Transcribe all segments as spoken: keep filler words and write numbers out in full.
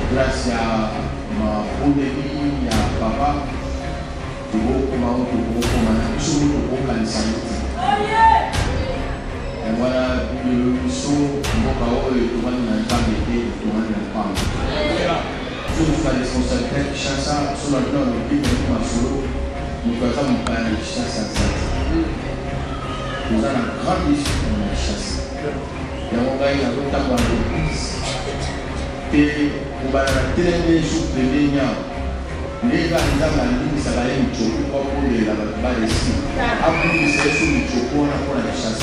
grâce à ma Bodeli, à papa, tu vois comment tu vois comment tu vois comment tu vois et voilà, le son, mon parole, le tournoi n'a pas été, le tournoi n'a pas été. Sur la responsabilité, chacun, sur la plan, le pays de ma solo, nous faisons mon père, chasse à ça. Nous avons un grand défi pour la chasse. Et on va y avoir un temps d'église. Et on va traîner les jours de l'Énia. Les gars, ils ont la ligne, ça va aller au Tchoko, pour la barre ici. Après, ils se sur le Tchoko, on a pour la chasse.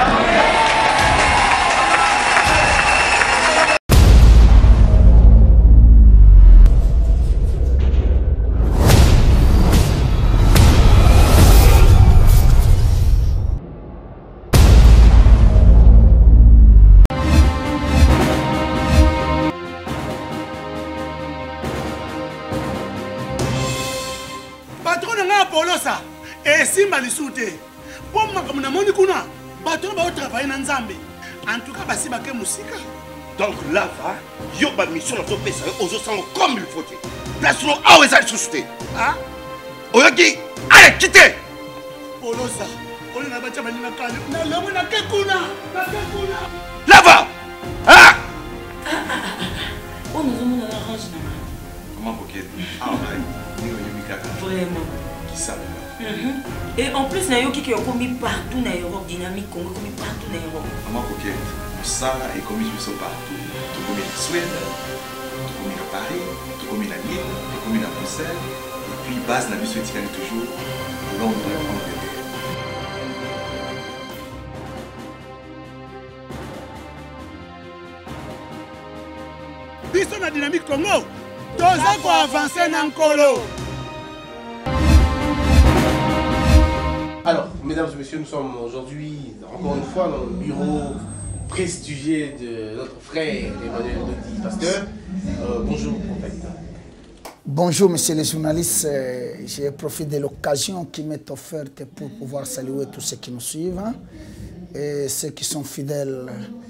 Et si mal souté, pour moi comme na moni kuna, bateau ba travailler na Nzambe. En tout cas, basi ba ke musika. Donc là va, yo ba mission na to pesa aux autres comme il faut. Place no a weza souté. Ah? Oyoki, allez quitter. Polosa, on na ba chama ni na kanya. Na lemo na ke kuna, na ke kuna. Là va. Ah! On nous a arrangé na. Comment pocket? Ah ouais. Ni yo mikaka. Vraiment. Qui ça? Mm-hmm. Et en plus, il y a qui ont commis partout dans l'Europe, dynamique, Congo, commis partout dans l'Europe. Maman Coquette, ça est commis partout. Tout commis en Suède, tout commis à Paris, tout commis à Lille, tout commis à Bruxelles. Et puis, base la mission est toujours Londres, Angleterre. Biso na dynamique Congo, toza ko avancer na nkolo. Alors, mesdames et messieurs, nous sommes aujourd'hui, encore une fois, dans le bureau prestigieux de notre frère Emmanuel Dodi, pasteur. Euh, bonjour, prophète. Bonjour, monsieur les journalistes. Je profite de l'occasion qui m'est offerte pour pouvoir saluer tous ceux qui nous suivent et ceux qui sont fidèles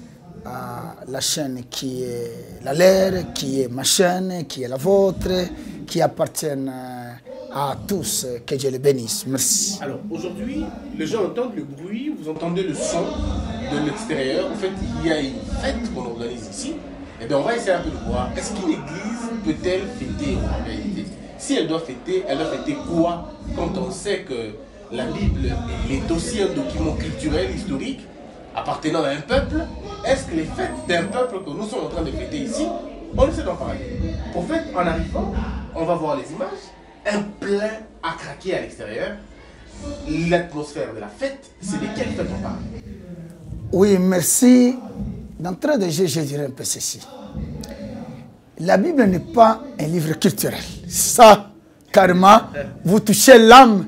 à la chaîne qui est la leur, qui est ma chaîne, qui est la vôtre, qui appartiennent à tous, que Dieu les bénisse. Merci. Alors, aujourd'hui, les gens entendent le bruit, vous entendez le son de l'extérieur. En fait, il y a une fête qu'on organise ici. Et bien, on va essayer un peu de voir. Est-ce qu'une église peut-elle fêter en réalité? Si elle doit fêter, elle doit fêter quoi quand on sait que la Bible est aussi un document culturel, historique, appartenant à un peuple? Est-ce que les fêtes d'un peuple que nous sommes en train de fêter ici, on sait d'en parler? En fait, en arrivant, on va voir les images. Un plein à craquer à l'extérieur. L'atmosphère de la fête, c'est de quelle fête on parle? Oui, merci. D'entrée de jeu, je dirais un peu ceci. La Bible n'est pas un livre culturel. Ça, carrément, vous touchez l'âme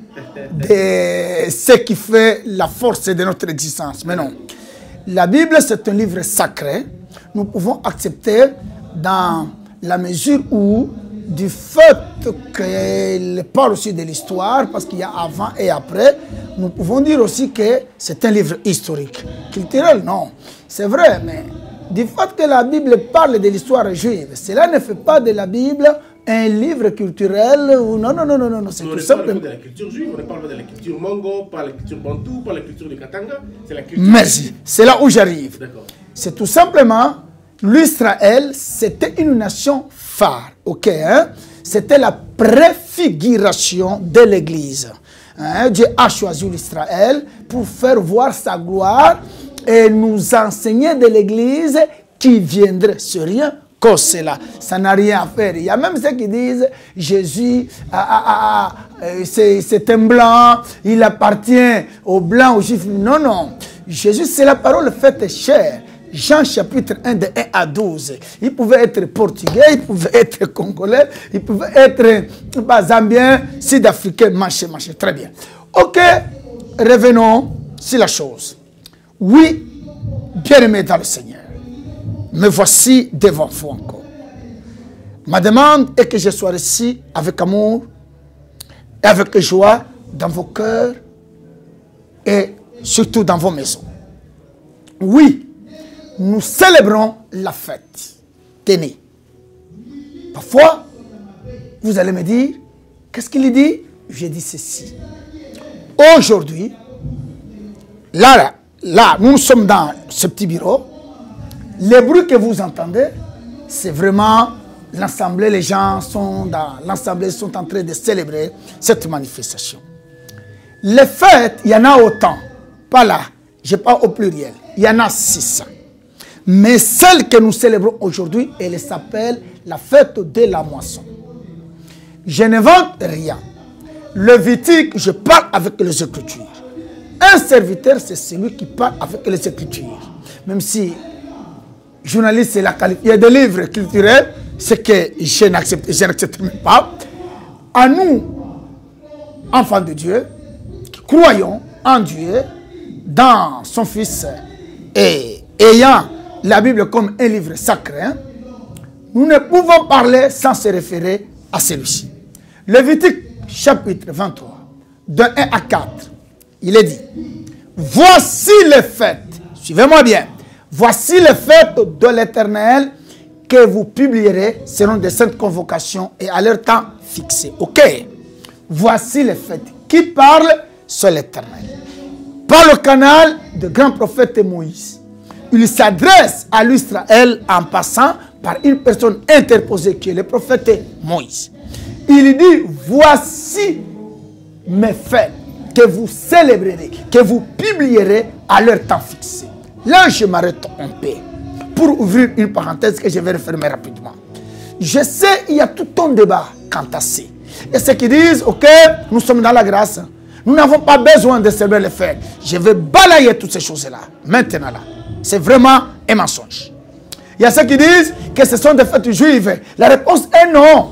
de ce qui fait la force de notre existence. Mais non. La Bible, c'est un livre sacré. Nous pouvons accepter dans la mesure où, du fait qu'elle parle aussi de l'histoire, parce qu'il y a avant et après, nous pouvons dire aussi que c'est un livre historique. Culturel, non. C'est vrai, mais du fait que la Bible parle de l'histoire juive, cela ne fait pas de la Bible un livre culturel ou non, non, non, non, non, c'est tout simplement. On ne parle pas de la culture juive, on ne parle pas de la culture mongo, pas de la culture bantou, pas de la culture de Katanga, c'est la culture. Merci, c'est là où j'arrive. C'est tout simplement, l'Israël, c'était une nation phare, ok, hein? C'était la préfiguration de l'Église. Hein? Dieu a choisi l'Israël pour faire voir sa gloire et nous enseigner de l'Église qui viendrait sur rien que cela. Ça n'a rien à faire. Il y a même ceux qui disent Jésus, ah, ah, ah, c'est un blanc, il appartient aux blancs, aux juifs. Non, non. Jésus, c'est la parole faite chair. Jean chapitre un de un à douze. Il pouvait être portugais, il pouvait être congolais, il pouvait être bah, zambien, sud-africain, manché, manché. Très bien. Ok, revenons sur la chose. Oui, bien-aimé dans le Seigneur, me voici devant vous encore. Ma demande est que je sois ici avec amour et avec joie dans vos cœurs et surtout dans vos maisons. Oui, nous célébrons la fête. Tenez, Parfois, vous allez me dire, qu'est-ce qu'il dit? Je dis ceci. Aujourd'hui, là, là, là, nous sommes dans ce petit bureau. Les bruits que vous entendez, c'est vraiment l'assemblée. Les gens sont dans l'assemblée, sont en train de célébrer cette manifestation. Les fêtes, il y en a autant. Pas là, je parle au pluriel. Il y en a six. Mais celle que nous célébrons aujourd'hui, elle s'appelle la fête de la moisson. Je n'invente rien. Lévitique, je parle avec les Écritures. Un serviteur, c'est celui qui parle avec les Écritures. Même si journaliste, c'est la qualité. Il y a des livres culturels, ce que je n'accepte même pas. À nous, enfants de Dieu, qui croyons en Dieu, dans son Fils, et ayant la Bible comme un livre sacré, nous ne pouvons parler sans se référer à celui-ci. Lévitique chapitre vingt-trois, de un à quatre, il est dit, voici les fêtes, suivez-moi bien, voici les fêtes de l'Éternel que vous publierez selon des saintes convocations et à leur temps fixé. Ok, voici les fêtes. Qui parle? C'est l'Éternel. Par le canal du grand prophète Moïse. Il s'adresse à l'Israël en passant par une personne interposée qui est le prophète Moïse. Il dit, voici mes fêtes que vous célébrerez, que vous publierez à leur temps fixé. Là, je m'arrête un peu pour ouvrir une parenthèse que je vais refermer rapidement. Je sais, il y a tout un débat quant à ça. Et ceux qui disent, ok, nous sommes dans la grâce, nous n'avons pas besoin de célébrer les fêtes. Je vais balayer toutes ces choses-là, maintenant là. C'est vraiment un mensonge. Il y a ceux qui disent que ce sont des fêtes juives. La réponse est non.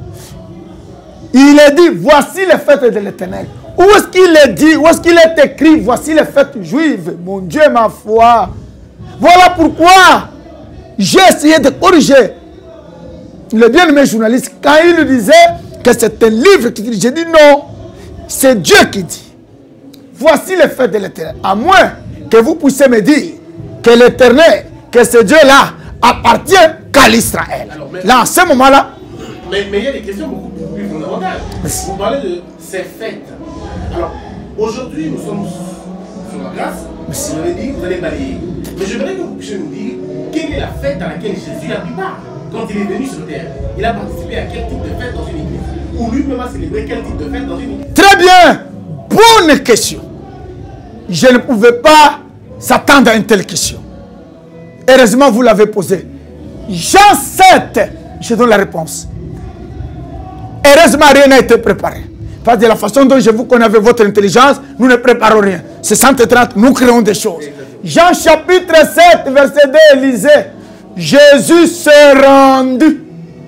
Il est dit, voici les fêtes de l'Éternel. Où est-ce qu'il est dit, où est-ce qu'il est écrit, voici les fêtes juives? Mon Dieu, ma foi. Voilà pourquoi j'ai essayé de corriger le bien-aimé journaliste quand il disait que c'est un livre qui dit. J'ai dit non, c'est Dieu qui dit. Voici les fêtes de l'Éternel. À moins que vous puissiez me dire que l'Éternel, que ce Dieu-là appartient qu'à l'Israël. Là, en ce moment-là. Mais, mais il y a des questions beaucoup plus fondamentales. Vous parlez de ces fêtes. Alors, aujourd'hui, nous sommes sur la grâce. Vous avez dit que vous allez balayer. Mais je voudrais que vous puissiez nous dire quelle est la fête à laquelle Jésus a pris part quand il est venu sur terre. Il a participé à quel type de fête dans une église? Ou lui-même a célébré quel type de fête dans une église? Très bien. Bonne question. Je ne pouvais pas s'attendre à une telle question. Heureusement, vous l'avez posée. Jean sept, je donne la réponse. Heureusement, rien n'a été préparé. Parce que de la façon dont je vous connais avec votre intelligence, nous ne préparons rien. C'est cent trente, nous créons des choses. Jean chapitre sept, verset deux, lisez. Jésus s'est rendu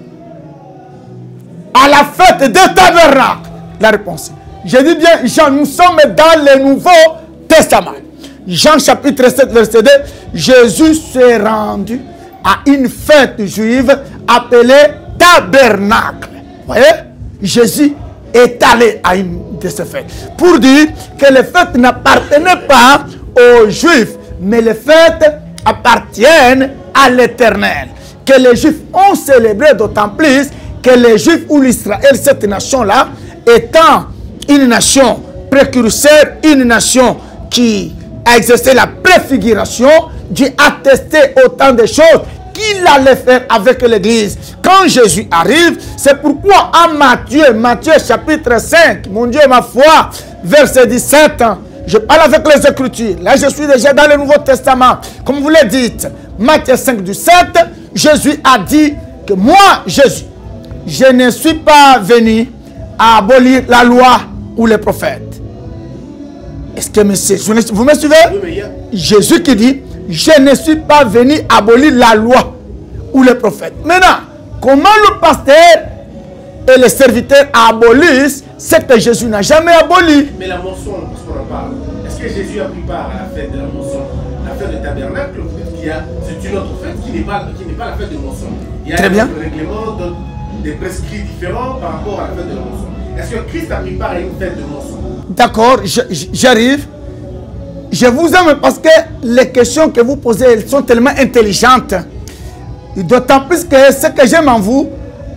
à la fête des tabernacles. La réponse. Je dis bien, Jean, nous sommes dans le Nouveau Testament. Jean chapitre sept, verset deux. Jésus s'est rendu à une fête juive appelée tabernacle. Vous voyez? Jésus est allé à une de ces fêtes pour dire que les fêtes n'appartenaient pas aux Juifs, mais les fêtes appartiennent à l'Éternel. Que les Juifs ont célébré d'autant plus que les Juifs ou l'Israël, cette nation-là, étant une nation précurseur, une nation qui a exercé la préfiguration, Dieu a testé autant de choses qu'il allait faire avec l'Église. Quand Jésus arrive, c'est pourquoi en Matthieu, Matthieu chapitre cinq, mon Dieu, ma foi, verset dix-sept, je parle avec les Écritures. Là, je suis déjà dans le Nouveau Testament. Comme vous le dites, Matthieu cinq, dix-sept, Jésus a dit que moi, Jésus, je ne suis pas venu à abolir la loi ou les prophètes. Est-ce que monsieur, vous me suivez? Oui, Jésus qui dit, je ne suis pas venu abolir la loi ou les prophètes. Maintenant, comment le pasteur et les serviteurs abolissent ce que Jésus n'a jamais aboli? Mais la moisson, parce qu'on en parle, est-ce que Jésus a pris part à la fête de la moisson? La fête de tabernacle, vous dites qu'il y a, c'est une autre fête qui n'est pas, qui n'est pas la fête de moisson. Il y a Très bien. des règlements, des prescrits différents par rapport à la fête de la moisson. Est-ce que Christ a pris part à une fête de moisson? D'accord, j'arrive. Je vous aime parce que les questions que vous posez, elles sont tellement intelligentes. D'autant plus que ce que j'aime en vous,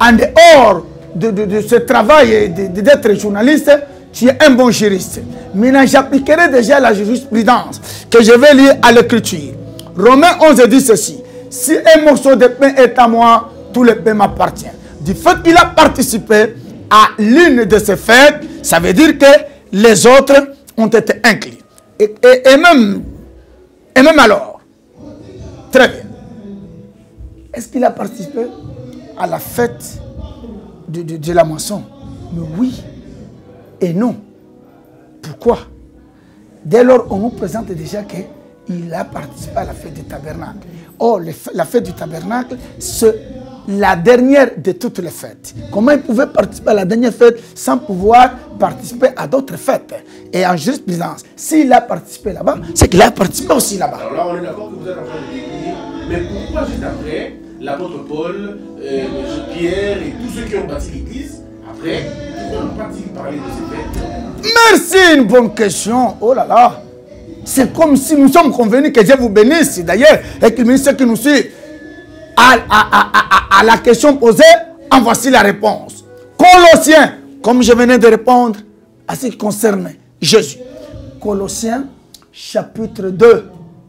en dehors de, de, de ce travail d'être journaliste, tu es un bon juriste. Maintenant, j'appliquerai déjà la jurisprudence que je vais lire à l'écriture. Romains onze dit ceci. Si un morceau de pain est à moi, tout le pain m'appartient. Du fait qu'il a participé à l'une de ces fêtes, ça veut dire que les autres ont été inclus. Et, et, et, même, et même alors, très bien. Est-ce qu'il a participé à la fête de, de, de la moisson? Mais oui et non. Pourquoi? Dès lors, on nous présente déjà qu'il a participé à la fête du tabernacle. Or, la fête du tabernacle, c'est la dernière de toutes les fêtes. Comment il pouvait participer à la dernière fête sans pouvoir participer à d'autres fêtes? Et en jurisprudence, s'il a participé là-bas, c'est qu'il a participé aussi là-bas. Alors là, on est d'accord que vous êtes en train de décrire, mais pourquoi juste après, l'apôtre Paul, euh, Pierre et tous ceux qui ont bâti l'église, après, pourquoi ne pas-t-il parler de ces fêtes? Merci, une bonne question. Oh là là. C'est comme si nous sommes convenus que Dieu vous bénisse, d'ailleurs, et que le ministère qui nous suit, à, à, à, à, à la question posée, en voici la réponse. Colossiens, comme je venais de répondre à ce qui concerne Jésus. Colossiens, chapitre deux.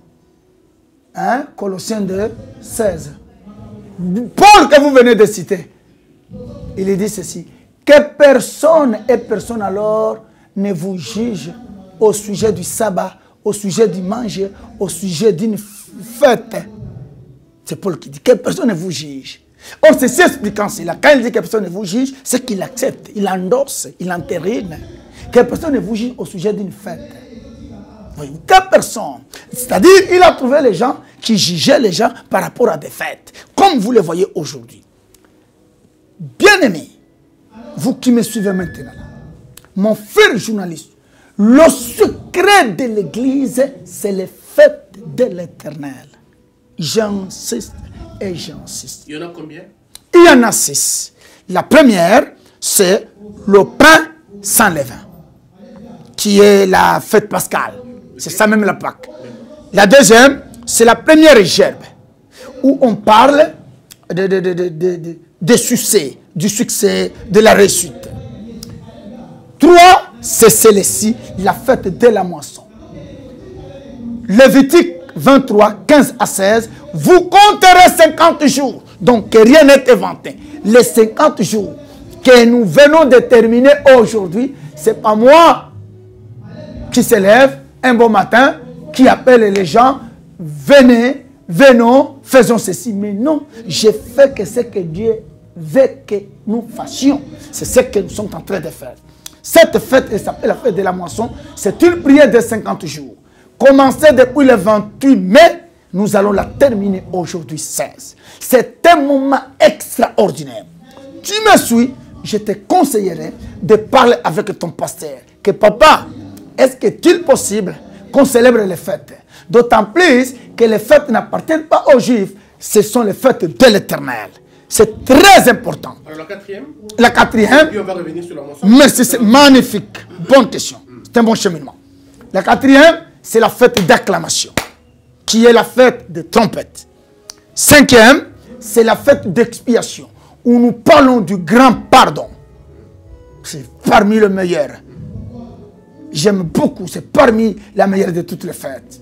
Hein? Colossiens deux, seize. Paul que vous venez de citer, il dit ceci. Que personne et personne alors ne vous juge au sujet du sabbat, au sujet du manger, au sujet d'une fête. C'est Paul qui dit que personne ne vous juge. Or, c'est si expliquant cela. Quand il dit que personne ne vous juge, c'est qu'il accepte, il endosse, il entérine. Que personne ne vous juge au sujet d'une fête. Voyez-vous, que personne. C'est-à-dire, il a trouvé les gens qui jugeaient les gens par rapport à des fêtes. Comme vous le voyez aujourd'hui. Bien-aimés, vous qui me suivez maintenant, mon frère journaliste, le secret de l'Église, c'est les fêtes de l'Éternel. J'insiste et j'insiste. Il y en a combien? Il y en a six. La première, c'est le pain sans levain, qui est la fête pascale. C'est ça même la Pâque. La deuxième, c'est la première gerbe, où on parle de, de, de, de, de, de, de succès, du succès, de la réussite. Trois, c'est celle-ci, la fête de la moisson. Lévitique vingt-trois, quinze à seize, vous compterez cinquante jours, donc que rien n'est inventé. Les cinquante jours que nous venons de terminer aujourd'hui, ce n'est pas moi qui se lève un bon matin, qui appelle les gens, venez, venons, faisons ceci. Mais non, j'ai fait que ce que Dieu veut que nous fassions. C'est ce que nous sommes en train de faire. Cette fête, elle s'appelle la fête de la moisson, c'est une prière de cinquante jours. Commencée depuis le vingt-huit mai, nous allons la terminer aujourd'hui seize. C'est un moment extraordinaire. Tu me suis, je te conseillerais de parler avec ton pasteur. Que papa, est-ce que est-il possible qu'on célèbre les fêtes? D'autant plus que les fêtes n'appartiennent pas aux Juifs, ce sont les fêtes de l'Éternel. C'est très important. Alors la quatrième? La quatrième. Et puis on va revenir sur la moisson. Merci, c'est magnifique. Bonne question. C'est un bon cheminement. La quatrième, c'est la fête d'acclamation, qui est la fête de trompette. Cinquième, c'est la fête d'expiation, où nous parlons du grand pardon. C'est parmi les meilleurs. J'aime beaucoup, c'est parmi la meilleure de toutes les fêtes.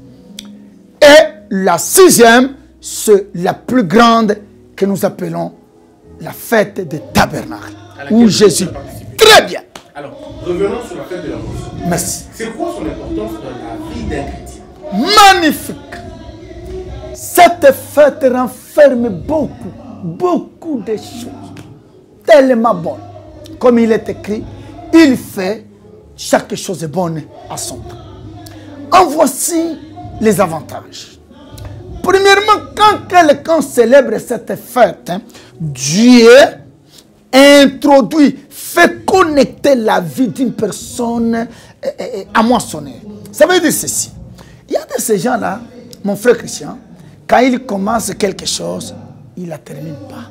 Et la sixième, c'est la plus grande que nous appelons la fête des tabernacles, où Jésus... Très bien. Alors, revenons sur la fête de la moisson. Merci. C'est quoi son importance dans la vie d'un chrétien? Magnifique. Cette fête renferme beaucoup, beaucoup de choses. Tellement bonnes. Comme il est écrit, il fait chaque chose bonne à son temps. En voici les avantages. Premièrement, quand quelqu'un célèbre cette fête, hein, Dieu introduit, fait connecter la vie d'une personne eh, eh, à moissonner. Ça veut dire ceci. Il y a de ces gens-là, mon frère Christian, quand il commence quelque chose, il ne la termine pas.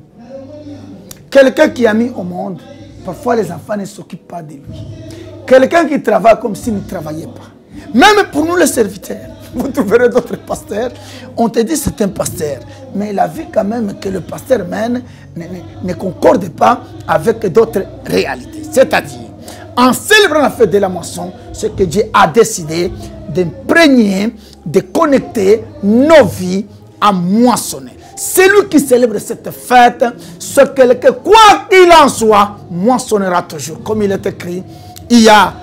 Quelqu'un qui a mis au monde, parfois les enfants ne s'occupent pas de lui. Quelqu'un qui travaille comme s'il ne travaillait pas. Même pour nous les serviteurs, vous trouverez d'autres pasteurs, on te dit c'est un pasteur. Mais la vie quand même que le pasteur mène, ne, ne, ne concorde pas avec d'autres réalités. C'est-à-dire, en célébrant la fête de la moisson, ce que Dieu a décidé d'imprégner, de connecter nos vies à moissonner. Celui qui célèbre cette fête, ce quelqu'un, quoi qu'il en soit, moissonnera toujours. Comme il est écrit, il y a,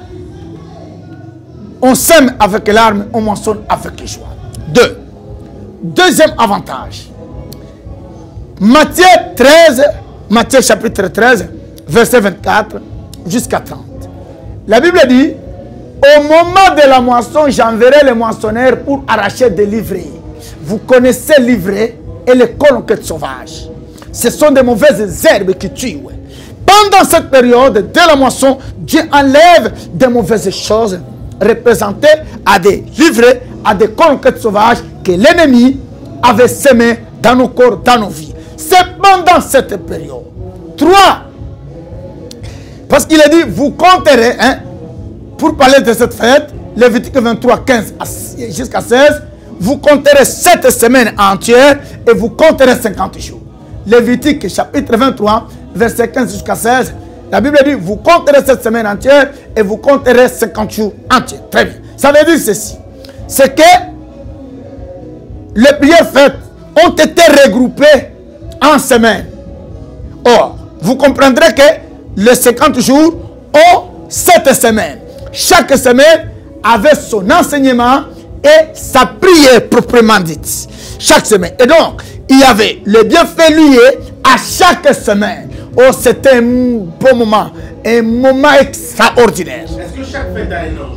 on sème avec l'arme, on moissonne avec joie. Deux. Deuxième avantage. Matthieu treize, Matthieu chapitre treize, verset vingt-quatre jusqu'à trente. La Bible dit, au moment de la moisson, j'enverrai les moissonneurs pour arracher des livrées. Vous connaissez l'ivraie et les colonquettes sauvages. Ce sont des mauvaises herbes qui tuent. Pendant cette période de la moisson, Dieu enlève des mauvaises choses représentées à des livrées, à des colonquettes sauvages que l'ennemi avait semées dans nos corps, dans nos vies. C'est pendant cette période. Trois. Parce qu'il a dit, vous compterez, hein, pour parler de cette fête, Lévitique vingt-trois, quinze jusqu'à seize, vous compterez sept semaines entières et vous compterez cinquante jours. Lévitique chapitre vingt-trois, verset quinze jusqu'à seize, la Bible dit, vous compterez cette semaine entière et vous compterez cinquante jours entiers. Très bien. Ça veut dire ceci. C'est que les prières faites ont été regroupées en semaines. Or, vous comprendrez que les cinquante jours ont sept semaines. Chaque semaine avait son enseignement et sa prière proprement dite. Chaque semaine. Et donc, il y avait le bienfait lié à chaque semaine. Oh, c'était un bon moment, un moment extraordinaire. Est-ce que chaque fête a un ange?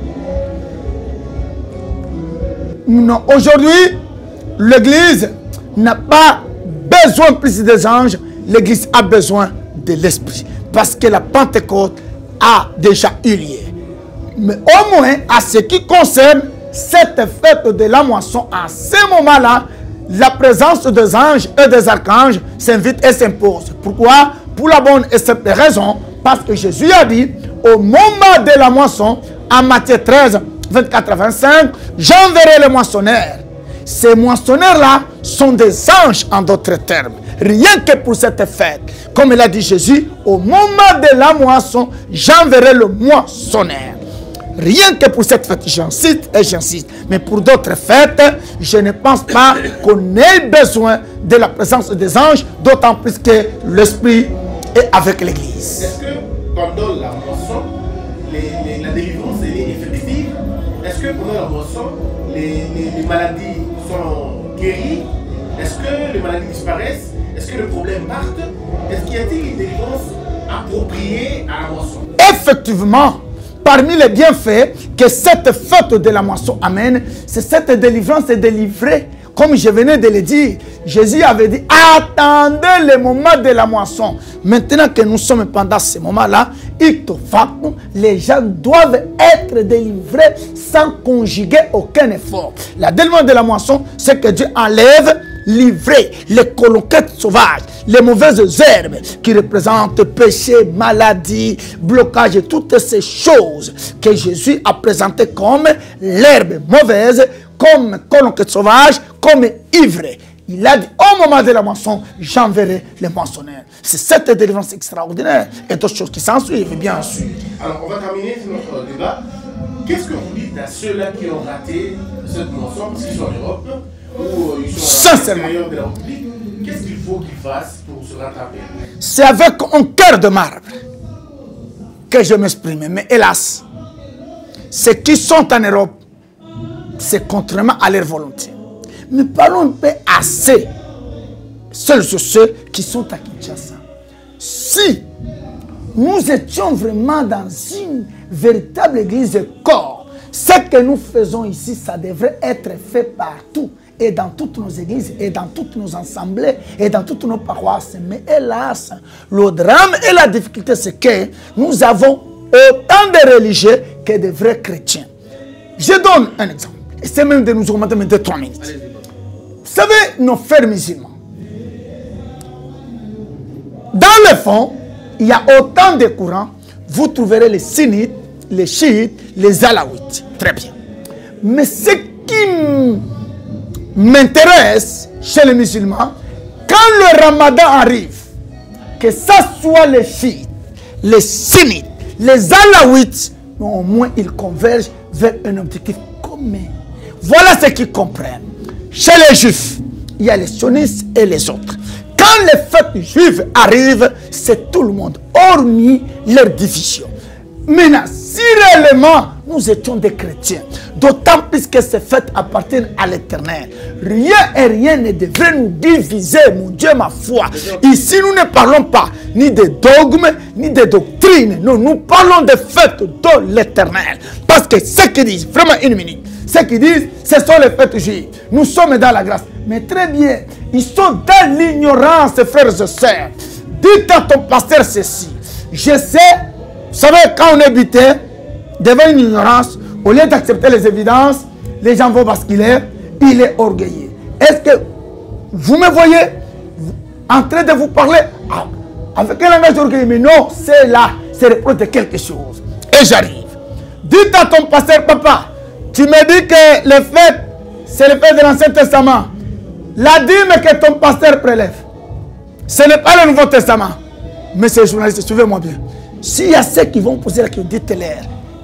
Non, aujourd'hui, l'Église n'a pas besoin plus des anges, l'Église a besoin de l'Esprit. Parce que la Pentecôte a déjà eu lieu. Mais au moins, à ce qui concerne cette fête de la moisson, à ce moment-là, la présence des anges et des archanges s'invite et s'impose. Pourquoi? Pour la bonne et simple raison, parce que Jésus a dit, au moment de la moisson, en Matthieu treize, vingt-quatre à vingt-cinq, j'enverrai les moissonneurs. Ces moissonneurs-là sont des anges en d'autres termes. Rien que pour cette fête. Comme il a dit Jésus, au moment de la moisson, j'enverrai le moissonneur. Rien que pour cette fête, j'insiste et j'insiste. Mais pour d'autres fêtes, je ne pense pas qu'on ait besoin de la présence des anges, d'autant plus que l'Esprit est avec l'Église. Est-ce que pendant la moisson, les, les, la délivrance est effective? Est-ce que pendant la moisson, les, les, les maladies sont guéries? Est-ce que les maladies disparaissent? Est-ce que les problèmes partent? Est-ce qu'il y a-t-il une délivrance appropriée à la moisson? Effectivement, parmi les bienfaits que cette fête de la moisson amène, c'est cette délivrance est délivrée. Comme je venais de le dire, Jésus avait dit, attendez le moment de la moisson. Maintenant que nous sommes pendant ce moment-là, les gens doivent être délivrés sans conjuguer aucun effort. La délivrance de la moisson, c'est que Dieu enlève l'ivraie, les colonquettes sauvages, les mauvaises herbes qui représentent péché, maladie, blocage et toutes ces choses que Jésus a présentées comme l'herbe mauvaise, comme colonquettes sauvages, comme ivraie. Il a dit, au moment de la moisson, j'enverrai les moissonneurs. C'est cette délivrance extraordinaire et d'autres choses qui s'en suivent, bien sûr. Alors, on va terminer notre débat. Qu'est-ce que vous dites à ceux-là qui ont raté cette moisson, parce qu'ils sont en Europe, ou ils sont à l'extérieur de la République? Qu'est-ce qu'il faut qu'ils fassent pour se rattraper? C'est avec un cœur de marbre que je m'exprime. Mais hélas, ceux qui sont en Europe, c'est contrairement à leur volonté. Mais parlons un peu assez seuls sur ceux qui sont à Kinshasa. Si nous étions vraiment dans une véritable église de corps, ce que nous faisons ici, ça devrait être fait partout. Et dans toutes nos églises, et dans toutes nos assemblées, et dans toutes nos paroisses. Mais hélas, le drame et la difficulté, c'est que nous avons autant de religieux que de vrais chrétiens. Je donne un exemple. Et c'est même de nous augmenter de trois minutes. Vous savez, nos frères musulmans, dans le fond, il y a autant de courants. Vous trouverez les sunnites, les chiites, les alaouites. Très bien. Mais ce qui m'intéresse chez les musulmans, quand le ramadan arrive, que ça soit les chiites, les sunnites, les alaouites, mais au moins ils convergent vers un objectif commun. Voilà ce qu'ils comprennent. Chez les juifs, il y a les sionistes et les autres. Quand les fêtes juives arrivent, c'est tout le monde, hormis leur division. Maintenant, si réellement nous étions des chrétiens, d'autant plus que ces fêtes appartiennent à l'Éternel, rien et rien ne devrait nous diviser, mon Dieu, ma foi. Ici, nous ne parlons pas ni de dogmes, ni de doctrines. Non, nous parlons des fêtes de l'Éternel. Parce que ce qu'ils disent, vraiment une minute, ce qu'ils disent, ce sont les fêtes juives. Nous sommes dans la grâce. Mais très bien, ils sont dans l'ignorance, frères et sœurs. Dites à ton pasteur ceci. Je sais, vous savez, quand on est buté devant une ignorance, au lieu d'accepter les évidences, les gens vont basculer, il est orgueilleux. Est-ce que vous me voyez en train de vous parler avec un langage orgueilleux? Mais non, c'est là, c'est le produit de quelque chose. Et j'arrive. Dites à ton pasteur, papa, tu me dis que les fêtes, c'est les fêtes de l'Ancien Testament. La dîme que ton pasteur prélève, ce n'est pas le Nouveau Testament. Mais ces journalistes, suivez-moi bien. S'il y a ceux qui vont poser la question, dites-leur.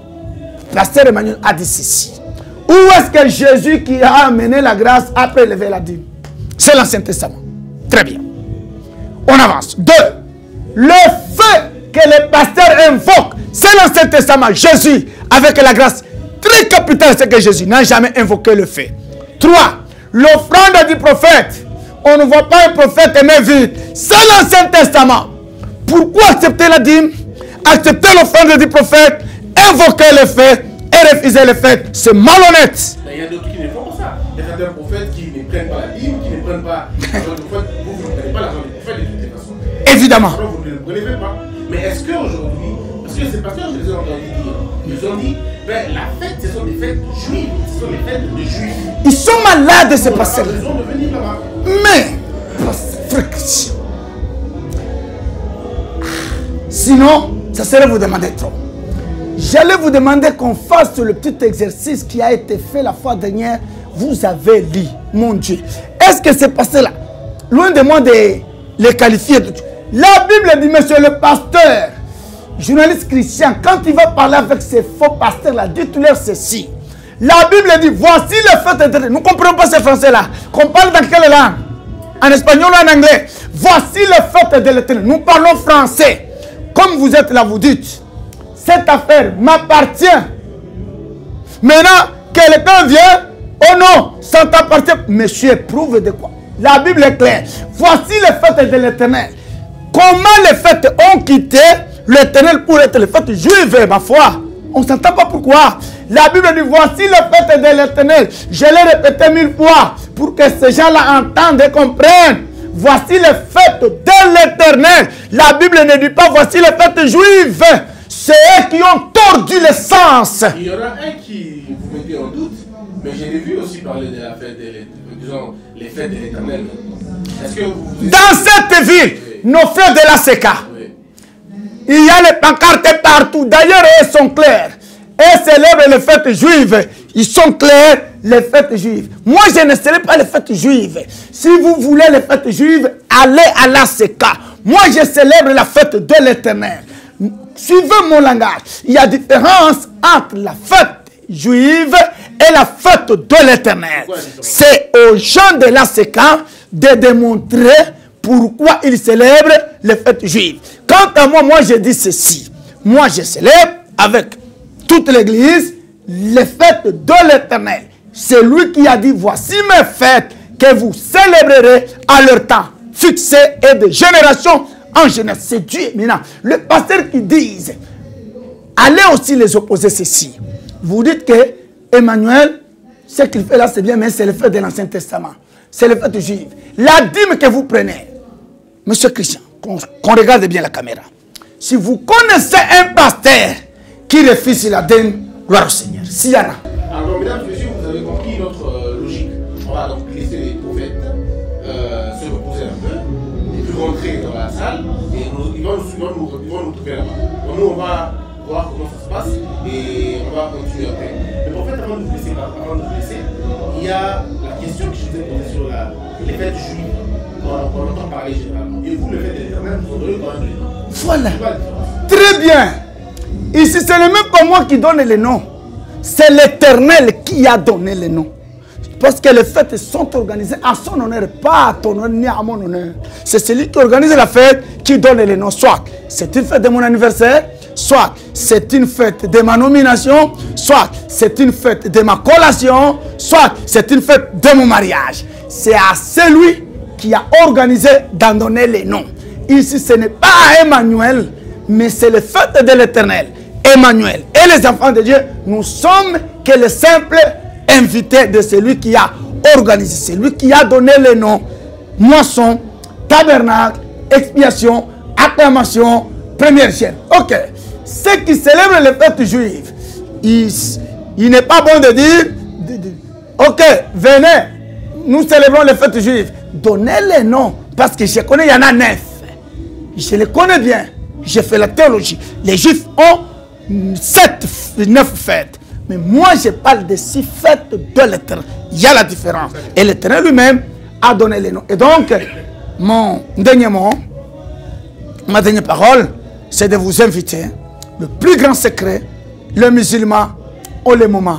Pasteur Emmanuel a dit ceci. Où est-ce que Jésus qui a amené la grâce a prélevé la dîme? C'est l'Ancien Testament. Très bien. On avance. Deux. Le fait que les pasteurs invoquent, c'est l'Ancien Testament. Jésus, avec la grâce très capitale, c'est que Jésus n'a jamais invoqué le fait. Trois. L'offrande du prophète. On ne voit pas un prophète aimer vide. C'est l'Ancien Testament. Pourquoi accepter la dîme? Accepter l'offrande du prophète, invoquer les faits et refuser les faits, c'est malhonnête. Il y a d'autres qui ne font pas ça. Il y a certains prophètes qui ne prennent pas la dîme, qui ne prennent pas l'argent du prophète. Vous, vous ne prenez pas l'argent du prophète de toutes les façons. Évidemment. Alors, vous ne le prenez pas. Mais est-ce qu'aujourd'hui, parce que ces pasteurs, je les ai entendus dire, ils ont dit, ben, la fête, ce sont des fêtes juives, ce sont des fêtes de juifs. Ils sont malades, ces pasteurs. Ils ont de venir là-bas. Mais, frère Christian, sinon, ça serait vous demander trop. J'allais vous demander qu'on fasse le petit exercice qui a été fait la fois dernière. Vous avez lu, mon Dieu. Est-ce que c'est passé là? Loin de moi de les qualifier. La Bible dit, monsieur le pasteur, journaliste chrétien, quand il va parler avec ces faux pasteurs là, dites-leur ceci. La Bible dit, voici le fait d'être. Nous ne comprenons pas ce français là. Qu'on parle dans quelle langue? En espagnol ou en anglais? Voici le fait de l'Éternel. Nous parlons français. Comme vous êtes là, vous dites, cette affaire m'appartient. Maintenant, quelqu'un vient, oh non, ça t'appartient. Monsieur, éprouve de quoi? La Bible est claire. Voici les fêtes de l'Éternel. Comment les fêtes ont quitté l'Éternel pour être les fêtes juives, ma foi? On ne s'entend pas pourquoi. La Bible dit, voici les fêtes de l'Éternel. Je l'ai répété mille fois pour que ces gens-là entendent et comprennent. Voici les fêtes de l'Éternel. La Bible ne dit pas voici les fêtes juives. C'est eux qui ont tordu le sens. Il y en a un qui vous mettez en doute, mais j'ai vu aussi parler de la fête de disons, les fêtes de l'Éternel. Est-ce que vous... Dans cette ville, oui, nos frères de la C K, oui, il y a les pancartes partout. D'ailleurs, elles sont claires. Elles célèbrent les fêtes juives. Ils sont clairs, les fêtes juives. Moi, je ne célèbre pas les fêtes juives. Si vous voulez les fêtes juives, allez à l'A C K. Moi, je célèbre la fête de l'Éternel. Suivez mon langage. Il y a différence entre la fête juive et la fête de l'Éternel. C'est aux gens de l'A C K de démontrer pourquoi ils célèbrent les fêtes juives. Quant à moi, moi, je dis ceci. Moi, je célèbre avec toute l'Église les fêtes de l'Éternel. C'est lui qui a dit, voici mes fêtes que vous célébrerez à leur temps fixé et de génération en génération. C'est Dieu. Maintenant, le pasteur qui dit, allez aussi les opposer ceci. Vous dites que Emmanuel, ce qu'il fait là, c'est bien, mais c'est le fait de l'Ancien Testament. C'est le fait juif. La dîme que vous prenez, monsieur Christian, qu'on qu'on regarde bien la caméra. Si vous connaissez un pasteur qui refuse la dîme, gloire au Seigneur. S'il y en a. Alors, mesdames et messieurs, vous avez compris notre euh, logique. On va donc laisser les prophètes euh, se reposer un peu, et puis rentrer dans la salle, et nous, ils, vont nous, ils, vont nous, ils vont nous trouver là-bas. Donc nous, on va voir comment ça se passe, et on va continuer après. Mais prophète, avant de vous laisser, avant de vous laisser, il y a la question que je vous ai posée sur la, les fêtes juives. on entend parler généralement. Et vous, le fait de l'éternel, vous donnez quand même les noms. Voilà. Très bien. Ici, c'est le même pas moi qui donne les noms. C'est l'éternel qui a donné les noms. Parce que les fêtes sont organisées à son honneur, pas à ton honneur ni à mon honneur. C'est celui qui organise la fête qui donne les noms. Soit c'est une fête de mon anniversaire, soit c'est une fête de ma nomination, soit c'est une fête de ma collation, soit c'est une fête de mon mariage. C'est à celui qui a organisé d'en donner les noms. Ici, ce n'est pas Emmanuel, mais c'est le fête de l'Éternel. Emmanuel et les enfants de Dieu, nous sommes que les simples invités de celui qui a organisé, celui qui a donné les noms, moisson, tabernacle, expiation, acclamation, première chaîne. Ok. Ceux qui célèbrent les fêtes juives, il, il n'est pas bon de dire, de, de, ok, venez, nous célébrons les fêtes juives. Donnez les noms, parce que je connais, il y en a neuf. Je les connais bien. J'ai fait la théologie. Les juifs ont sept, neuf fêtes. Mais moi, je parle de six fêtes de l'Éternel. Il y a la différence. Et l'Éternel lui-même a donné les noms. Et donc, mon dernier mot, ma dernière parole, c'est de vous inviter. Le plus grand secret, les musulmans ont les moments.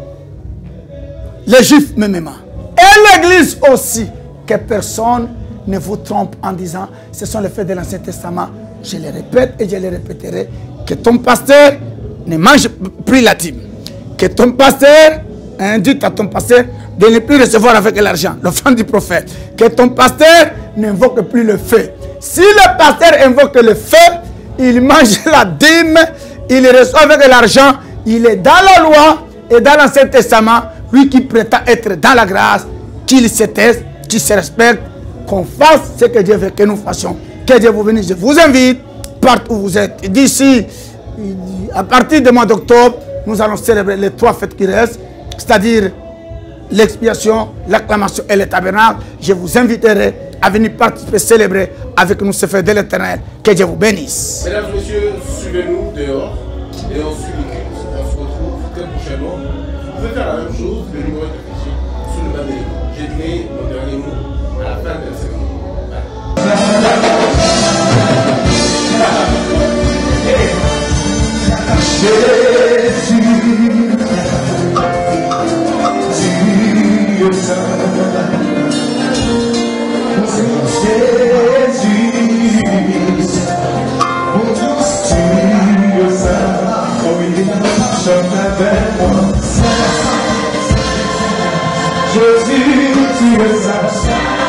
Les juifs même. Et l'Église aussi. Que personne ne vous trompe en disant ce sont les faits de l'Ancien Testament. Je les répète et je les répéterai. Que ton pasteur ne mange plus la dîme. Que ton pasteur indique à ton pasteur de ne plus recevoir avec l'argent, l'offrande du prophète. Que ton pasteur n'invoque plus le feu. Si le pasteur invoque le feu, il mange la dîme, il reçoit avec l'argent, il est dans la loi et dans l'Ancien Testament, lui qui prétend être dans la grâce, qu'il se taise, qu'il se respecte, qu'on fasse ce que Dieu veut que nous fassions. Que Dieu vous bénisse. Je vous invite, partout où vous êtes. D'ici, à partir du mois d'octobre, nous allons célébrer les trois fêtes qui restent, c'est-à-dire l'expiation, l'acclamation et le tabernacle. Je vous inviterai à venir participer, célébrer avec nous ce fait de l'Éternel. Que Dieu vous bénisse. Mesdames et messieurs, suivez-nous dehors et on suit les cultes. On se retrouve très prochainement. Vous pouvez faire la même chose, le numéro est affiché sous le bas de l'écran. J'ai donné mon dernier mot à la fin de la série. Jésus, Dieu saint, Jésus, mon Dieu saint, oui, chante avec moi. Jésus, tu es saint,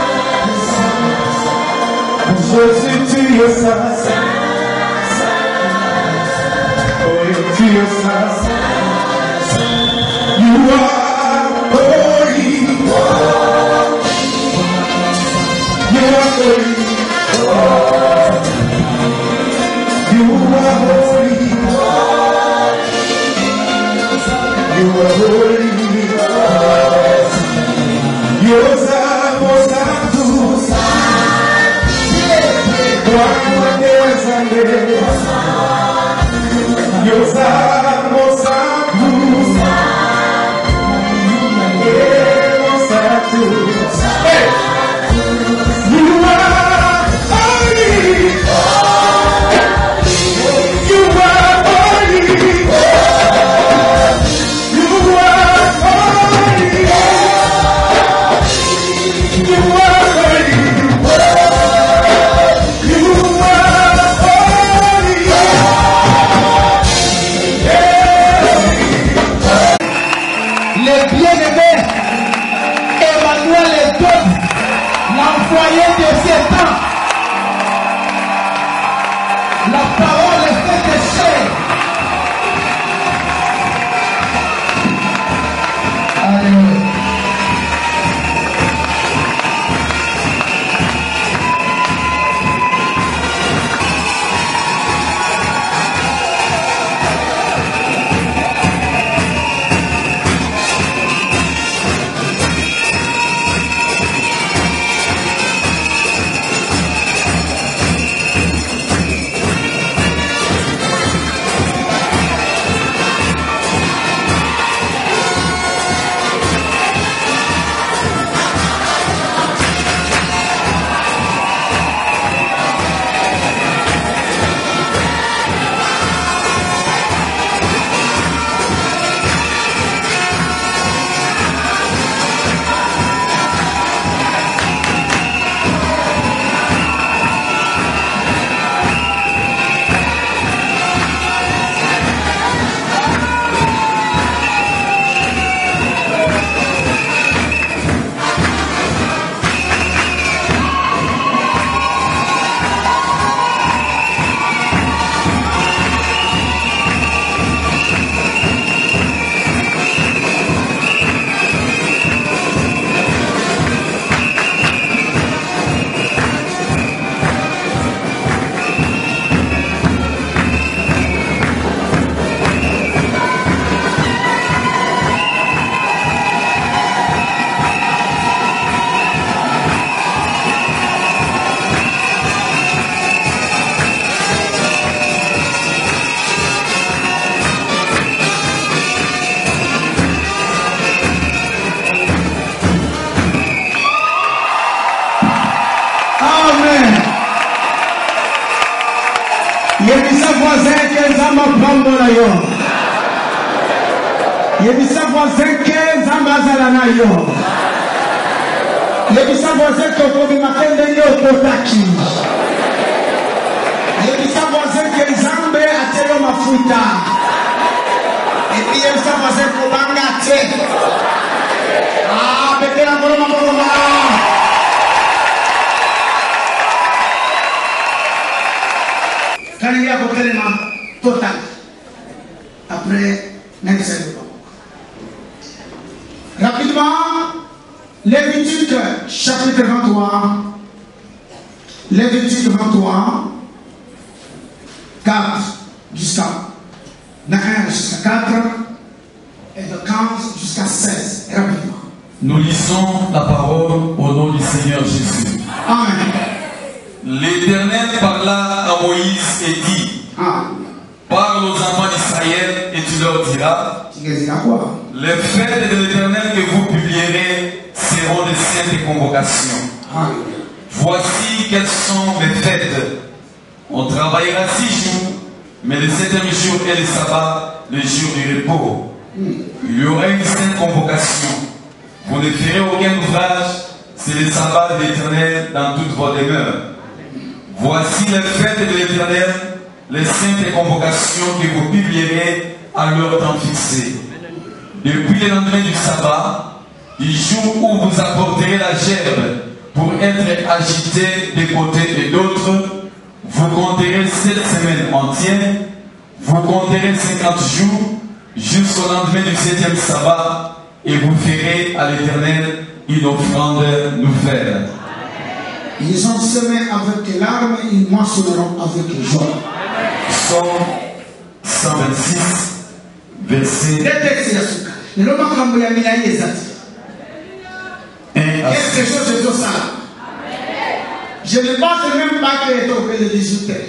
Jésus, tu es saint. Jesus, you are holy. You are holy. You are holy. You are holy. Dios amo santos. Cuando te sangre. Dios amo santos, queremos a tus. You are holy, you are holy, you are holy, you are holy, you are holy. Les bien-aimés, Emmanuel est deux, l'envoyé de ces temps. La parole est faite chair. Alléluia. Yebisa voisin que Nzamba prend la yo. Yebisa voisin que Nzamba azala na yo. Yebisa voisin que okomi makende yo potaki. Yebisa voisin que Nzambe atelo mafuta. Et puis yebisa voisin que obanga te. Ah, pete la koloma koloma. Quand il y a un élément total, après, n'excelle pas. Rapidement, Lévitique, chapitre vingt-trois, Lévitique vingt-trois, quatre jusqu'à un jusqu'à quatre, et de quinze jusqu'à seize, rapidement. Nous lisons la parole au nom du Seigneur Jésus. Amen. L'Éternel parla à Moïse et dit, ah. Parle aux enfants d'Israël et tu leur diras, les fêtes de l'Éternel que vous publierez seront des saintes convocations. Ah. Voici quelles sont mes fêtes. On travaillera six jours, mais le septième jour est le sabbat, le jour du repos. Mm. Il y aura une sainte convocation. Vous ne ferez aucun ouvrage, c'est le sabbat de l'Éternel dans toutes vos demeures. Voici les fêtes de l'Éternel, les saintes convocations que vous publierez à leur temps fixé. Depuis le lendemain du sabbat, du jour où vous apporterez la gerbe pour être agité de côté et d'autre, vous compterez sept semaines entières, vous compterez cinquante jours jusqu'au lendemain du septième sabbat et vous ferez à l'Éternel une offrande nouvelle. Ils ont semé avec les larmes, ils moissonneront avec les joies. Psaume cent vingt-six, verset un à quelque chose de ça. Je ne pense même pas que tu es le dix-huit heures.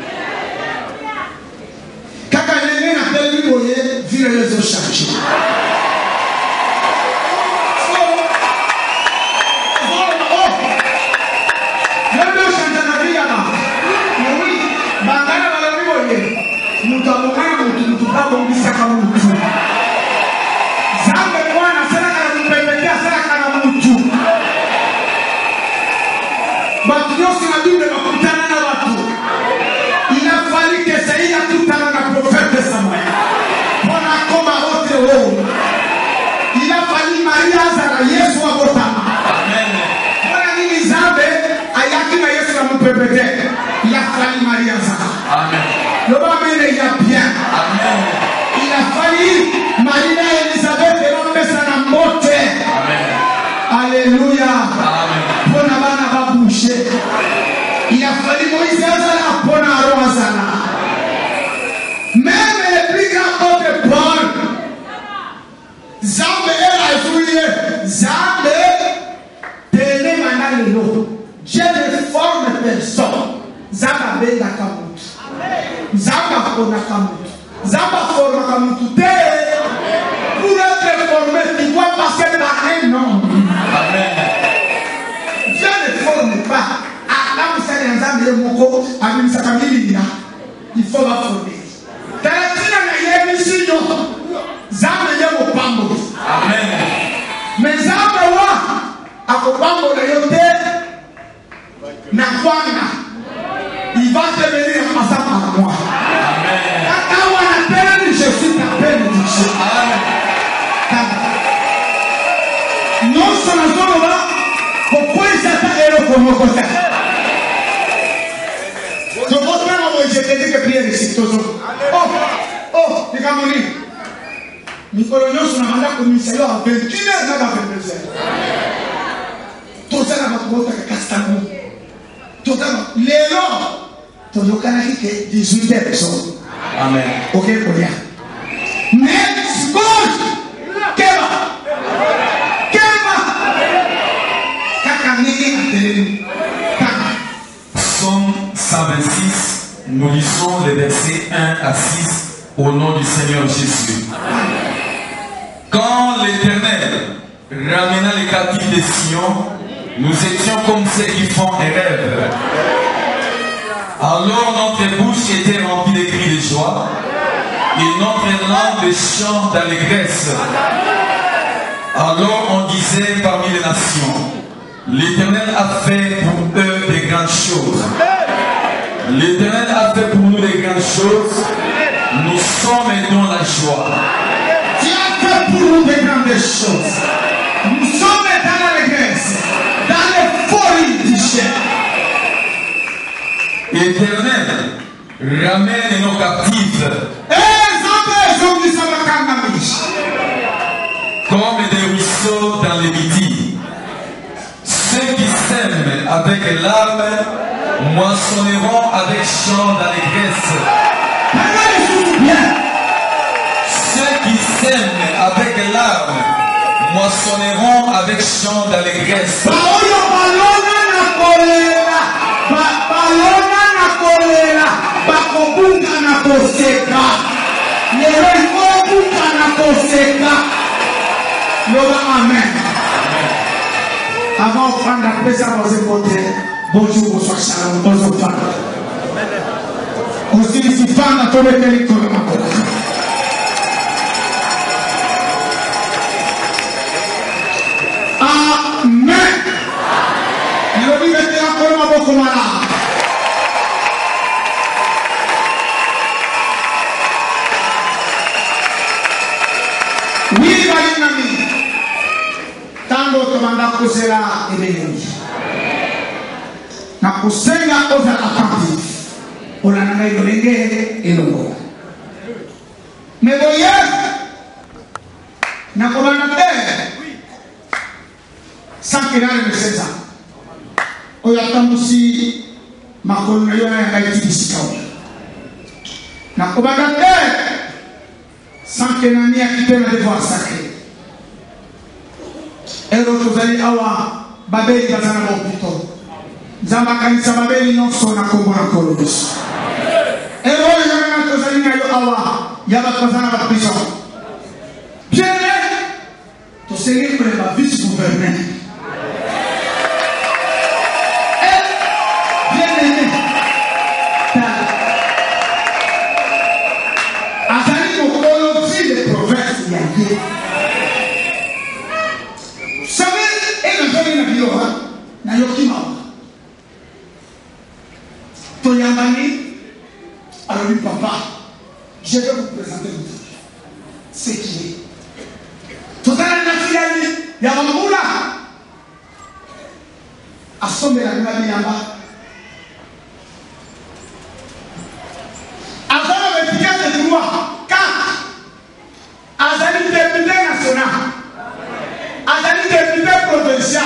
Quand on est à tel niveau, il les ont changés. Il a fallu que ça y a tout à l'heure prophète Samuel. Il a fallu Maria Zara Yesu Abotama. Voilà ni Zambe ayaki na Yesu na mpepete. Il a fallu Maria Zara. Amen. Le bamene il a bien. Amen. Il a fallu Maria Elisabeth et l'homme sana mote. Amen. Alléluia. Amen. Pour na bana ba boucher. Il a fallu Moïse Azala pour na Aaron Azala. Même les plus grands autres Paul. Zambe era fouillé. Zambe télé manalelo. Dieu ne forme personne. Zamba benga kamutu. Zamba kona kamutu. Zamba forme kamutu. Pour être formé, tu dois passer par un nom. Amen. Dieu ne forme pas. Là, vous savez, Zambe moko, avec sa famille, il faut la former. Talatina na yemi sinyo. Zambe yemo pambo. Amen. Mais Zambe wa akopambo na yote na kwanga. Il va te venir en passant par moi. Amen. Quand on appelle, je suis ta bénédiction. Amen. Non seulement là, pourquoi il s'attend à comme côté. Je pense même que je te dis que prier ici. Oh, oh, les Camerounais. Mikolo nyonso na manda komisayo a vingt et une heures na ba vingt-deux heures. Tozala bakota ka kastango. Tozala lelo tozokana ki dix-huit heures so. Amen. OK pour ya. Mais gauche. Keba. Keba. Kaka nini ateleni. Psaume cent vingt-six, nous lisons les versets un à six au nom du Seigneur Jésus. Quand l'Éternel ramena les captifs de Sion, nous étions comme ceux qui font un rêve. Alors notre bouche était remplie de cris de joie et notre langue de chants d'allégresse. Alors on disait parmi les nations, l'Éternel a fait pour eux des grandes choses. L'Éternel a fait pour nous des grandes choses. Nous sommes dans la joie. Tu as fait pour nous des grandes choses. Nous sommes dans l'allégresse, dans l'euphorie du ciel. Éternel, ramène nos captifs comme des ruisseaux dans les midis. Ceux qui sèment avec larmes moissonneront avec chants d'allégresse. Ceux qui sèment avec larmes moissonneront avec chants d'allégresse. Amen. Avant de prendre la présence dans ce côté, bonjour, bonsoir, shalom, bonjour, aussi, si fan a trouvé quelqu'un comme moi. Amen. Et on dit maintenant encore ma beaucoup malade. Oui, Marie-Nami. Tango tomanda kusela ebeni. Na kusenga oza attentif. Ona nanga ilolenge elongo. Mais voyez, na komanda te. Sans que l'on ne sait ça. Oya tambusi makolo na yo na ngai tibisika. Na komanda te. Sans que l'on ait quitté le devoir sacré. Et l'autre vous allez avoir Babeli Bazana Bopito. Zamba Kanisa Babeli non son à Komona Kolobus. Et l'autre vous allez avoir Yaba Bazana Bapison. Bien, tu sais que la vice-gouverneur. Et bien aimé. Vous savez, et le jour de la vie, na yoki mawa. Toyamani, alors lui, papa, je vais vous présenter le truc. C'est qui est. Tout à l'heure, il y a un moula. À sommer la nuit, yamba. Avant le vérificat de droit, quatre. Azali député national, Azali député provincial.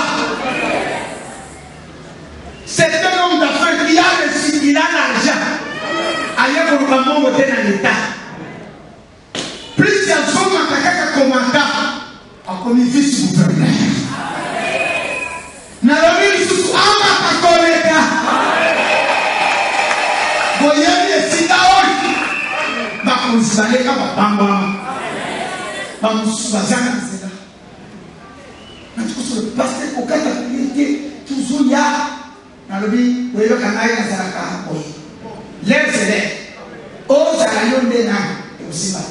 C'est un homme d'affaires qui a reçu, il a l'argent. Ailleurs pour le moment, voter dans l'État. Plus il y a son attaqué commandant, a commis vice-gouverneur. Nalomi sous Amata Koleka. Voyez les Sidaoui. Bakonsibaleka Bapamba. Vamos fazer a cena. Mas tu passa com cada cliente, tu zuia. Na lobi, o eu canai na saraka oi. Lezele. O sarayon de na, o simat.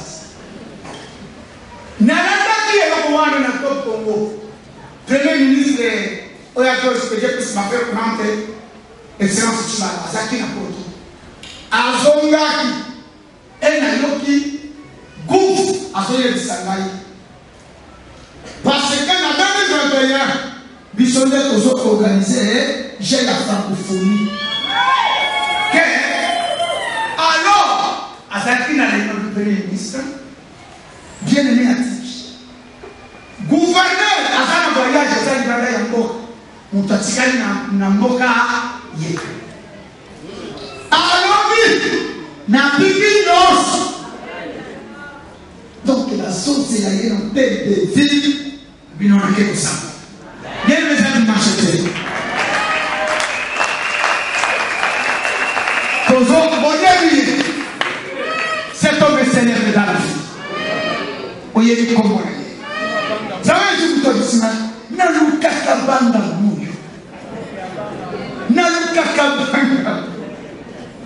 Na nada que é o ano na top Congo. Premier ministre, o ya ko espécie que se m'appelle Conante, excellence Chimala, azaki na Porto. Azongaki, e na yoki. Gouf à ce Sangai. Parce que dans deux mille vingt et un, Bissonnet aux autres organisés, j'ai la francophonie. Alors, à Zakina, le premier ministre, bien aimé à Tiki. Gouverneur, à un voyage, à Zalibada Yambo, on t'a tiré Namboka Yé. Alors, oui, Nabibi Nos. Donc la sauce c'est la en tête de vie, mais on a quelque chose. Bien les amis marchés. Toujours, voyez, cet homme est célèbre dans la vie. Voyez comment il est. Vous savez, je vous dis ça, Nalu Kakabanda Mouyo. Nalu Kakabanda.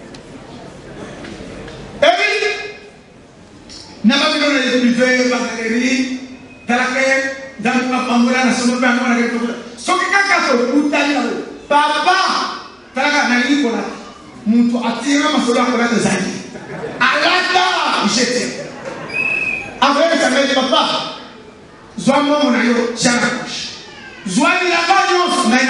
les privés, la galerie, dans laquelle, dans le Pambola, la Somme, dans la ce qui est papa, Talaga Nani Kola, Moutou attire ma sola Kola de Zaki. Alata, j'étais. Avec sa mère, papa, Zoa mon ayo, Tianakosh. Zoa il a pas de Naina.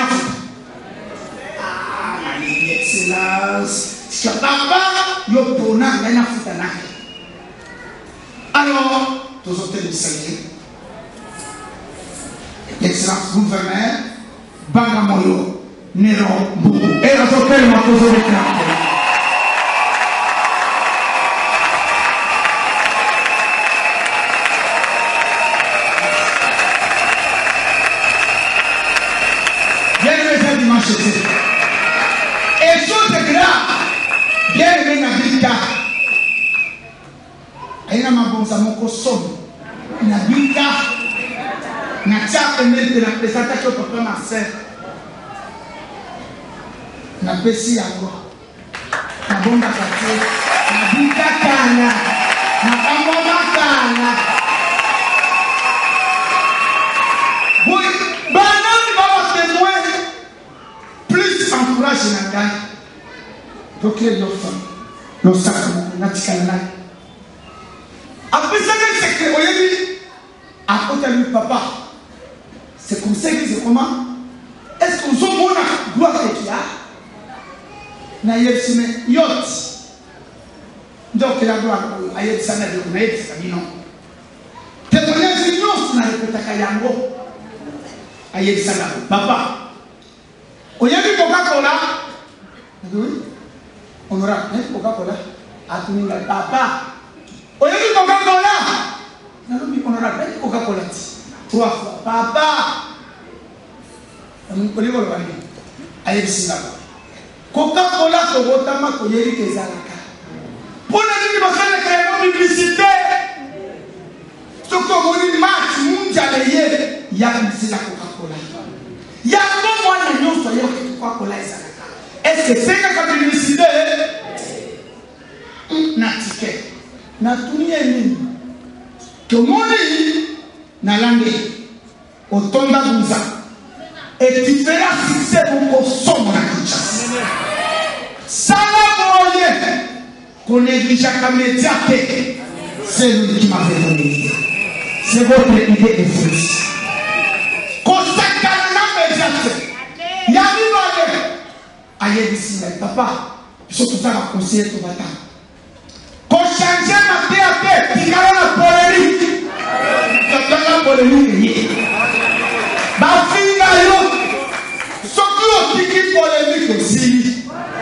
Ah, my excellence. Papa, yo pona Naina Futana. Alors, tous hôtels de Saïd. Excellence gouverneur, Bagamoyo, Nero, Boubou. Et la hôtel m'a posé le crabe. Bien aimé dimanche. Et chose grave, bien aimé Nabika. Aïna Mabonza Moko Sob, Nabika. Na tia pemele de la présentation de papa Marcel. Na pesi yango. Na bomba kate. Na bika kana. Na kamboma kana. Oui, banani baba témoin. Plus encourage na kai. Donc les enfants. Lo sakana na tikana. Après ça que c'est que oyebi. À côté de papa. C'est comme ça que c'est comment? Est-ce que nous sommes en gloire de qui a? Naïe Sime, Yot. Donc la gloire, Aïe Sana de Naïe Sabino. Témoignage de Yos, n'a pas Takayango. Aïe Sana, papa. On y a vu Coca-Cola. Oui. On aura un Coca-Cola. À tout le monde, papa. On y a vu Coca-Cola. On aura un Coca-Cola. Trois fois. Papa. On est bon. Aïe Sina. Coca-Cola, Togotama, Koyeri, Kezalaka. Pour la nuit, ma femme a créé une publicité. Ce qu'on dit, match mondial, il y a publicité la Coca-Cola. Il y a un moment où nous soyons Coca-Cola et Zalaka. Est-ce que c'est la publicité? Na ticket. Na tournier. Que mon lit, na langue. Au tonda bouza. Et tu feras succès pour qu'on somme la Kinshasa. Ça va moyen qu'on néglige la médiathèque. C'est lui qui m'a fait donner. C'est votre idée de fausse. Consacre la médiathèque. Il y a une valeur. Aïe d'ici, papa. Surtout ça va conseiller ton bâtard. Qu'on change ma théâtre. Tu gardes la polémique. Tu gardes la polémique. Ma fille là, yo, surtout au piquet polémique aussi.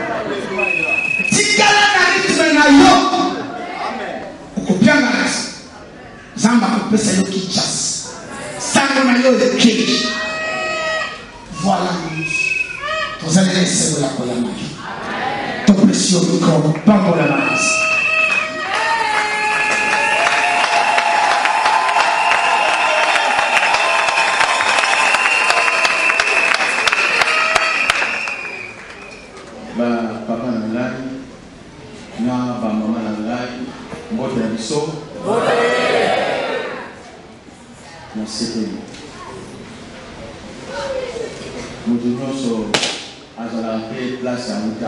Tika la na rythme na yo. Okopia na rasa. Zamba kopesa yo Kinshasa. Sango na yo de cage. Voilà nous. Vous allez rester de la colère. Ton précieux micro, pas pour la masse. Papa Nangai, na ba mama Nangai, mbote ya biso. Na sete. Mutu nyonso azala pe place ya muta.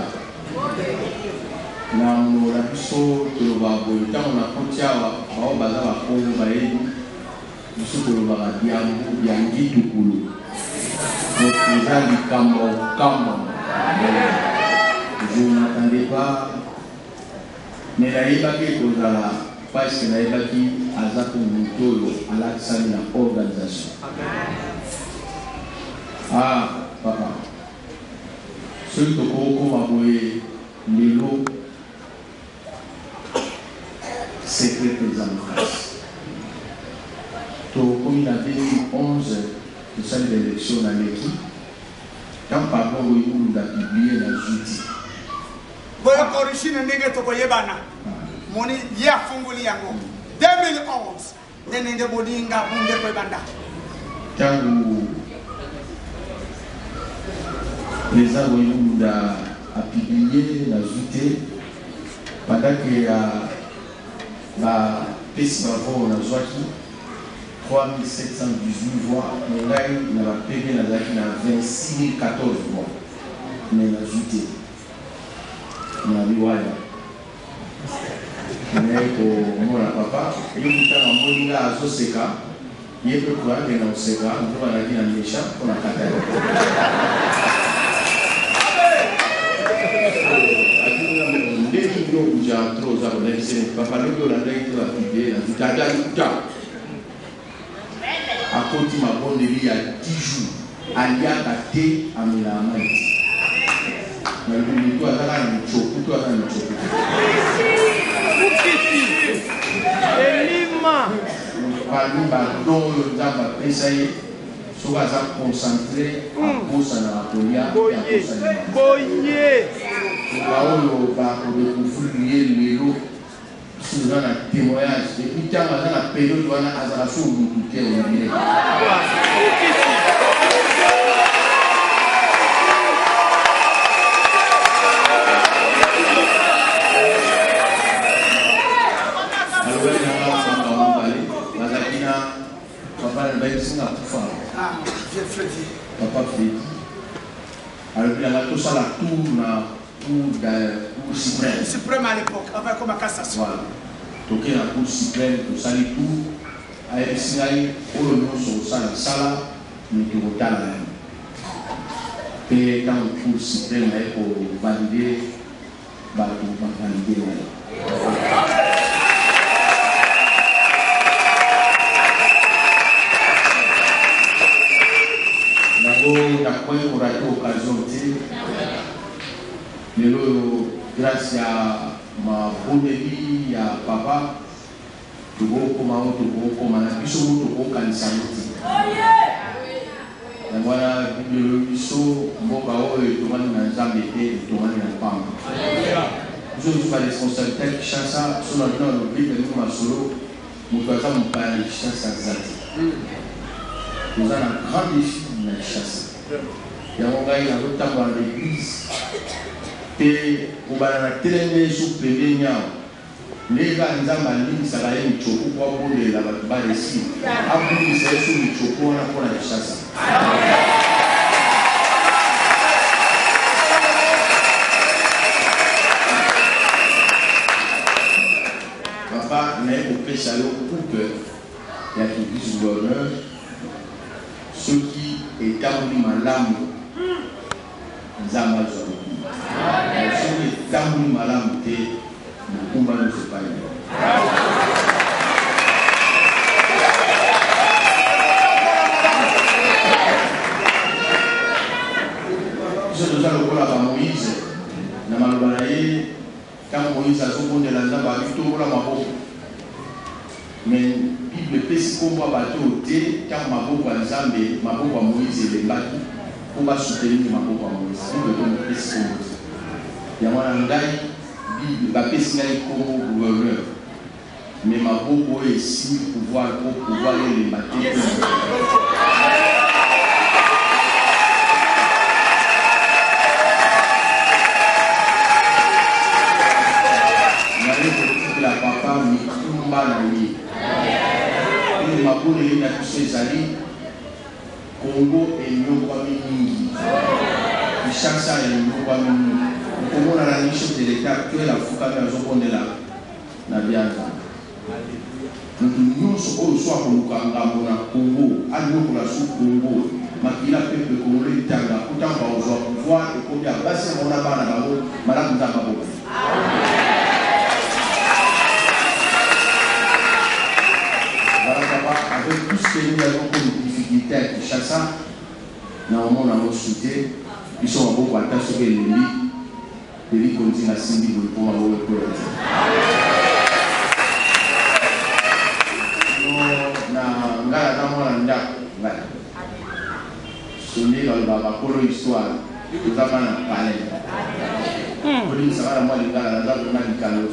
Na mola biso toloba boyo tango na kontia bao baza bakongo bayebi biso toloba biangu biangi tukulu. Donc eza likambo kambo. Je n'attendais pas, mais la Ibaki Kozala, parce que la Ibaki a zappé Moutolo à l'accès de l'organisation. Ah, papa, ce que Koko m'a voulu, Lilo, secret des amicales. Comme il a deux mille onze, le salle d'élection dans l'équipe, quand papa a publié la justice. Boyo korishine ndenge tokoyebana moni ya funguli yango deux mille onze nende bodinga bunde ko banda tangu les Agoyunda a publié la justice pendant que la pesi bravo na zwaki trois mille sept cent dix-huit voix ngai na ba P V nazaki na vingt-six mille quatorze voix mais na zute na liwaya mais ko mona papa yo mutanga moninga azoseka yepe kwa ngena useka ndoba na kina mesha kona kata ndeki ndo kuja troza kwa ndese papa leo na ndeki la biblia na zitaja kuta akoti mabondeli ya dix jours aliaka te amela amati na mtu ataka ni choku tu ataka ni choku elima bali badon oyo nzambe apesa ye soki aza concentré akosa na bakolia boye baoyo bakodekufulu ye lelo soza na témoignage epuis ntango aza na période wana azala so olutu te oyebile papa Freddy. Alors, il a tout ça la tour na cour suprême. Suprême à l'époque, avec comme cassation. Voilà. Toqué la cour suprême, tout ça les tours. Avec Sinaï, au nom sur ça la sala, nous te retardons. Et dans la cour suprême, pour valider, pour valider. D'après pour rater l'occasion, mais grâce à ma bonne vie, à papa, tu vois comment tu vois comment tu vois comment tu vois et voilà, le biseau, mon pao et tout le monde n'a jamais été, tout le monde n'a pas. Je ne suis pas responsable, chaque ça, sur le plan de vie, mais nous, ma solo, nous faisons mon père, chaque ça, nous avons un grand défi de la chasse. Il y a un gars qui a dans l'église. Et on va la télé sous les gars, les gars, ils ont mis ça là, ils ont choqué pour les la bas ici. Après, ils sont sous les choqués, on a pour la chasse. Papa n'est au péché pour que il y a qui disent gouverneur. Ceux qui établissent ma lame, Zama Zoro. Ceux qui établissent ma lame, le combat ne se passe pas. Je suis déjà le rôle à Moïse. Quand Moïse a dit que la Zama a dit tout le monde. Mais la Bible peut se combattre bateau thé car ma boue à Nzambe, ma boue à Moïse et les bateaux pour va soutenir ma boue à Moïse. Il peut se combattre. Il y a un gars Bible va pèser comme gouverneur. Mais ma boue est ici pour pouvoir pour pouvoir les bateaux. La papa mi kumba na ye. Et ma bonne est na tous ali Congo et nyokwa mingi. Chaque ça est nyokwa mingi. Congo na la mission de l'État que la fuka na zokonde la na bianza. Nous sommes soit pour nous kangambo na Congo, alio pour la sous Congo. Makila peuple congolais tanga pourtant pas au pouvoir et combien basi on a bana babo madame Ndamba. Avec tout ce que nous avons comme difficulté à Kinshasa, normalement on a un soutien, ils sont beaucoup attachés sur l'ennemi, et ils continuent à s'y dire pour avoir le pouvoir. Nous avons sonné dans le Babakolo histoire, nous avons un palais. Nous avons un palais, nous avons un palais.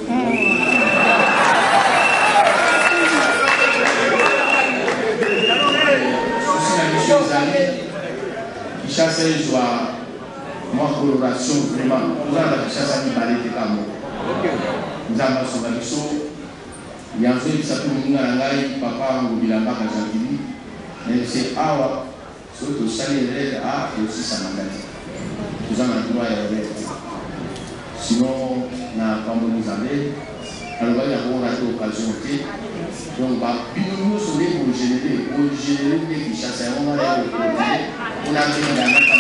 Qui chasse les joies, moi coloration vraiment, nous avons la chasse à nous parler de l'amour. Nous avons son action, yanzo ebisato moninga na ngai papa ngobilambaka jantili nayebise awa soki tosali erreur a tosisamanga te toza na droit ya erreur te sinon na pambo nzambe alobaki yango rate occasion te donc babino nyonso nde kogénere kogénere nde kishasa yango ngana ya kokogere mpona benganaka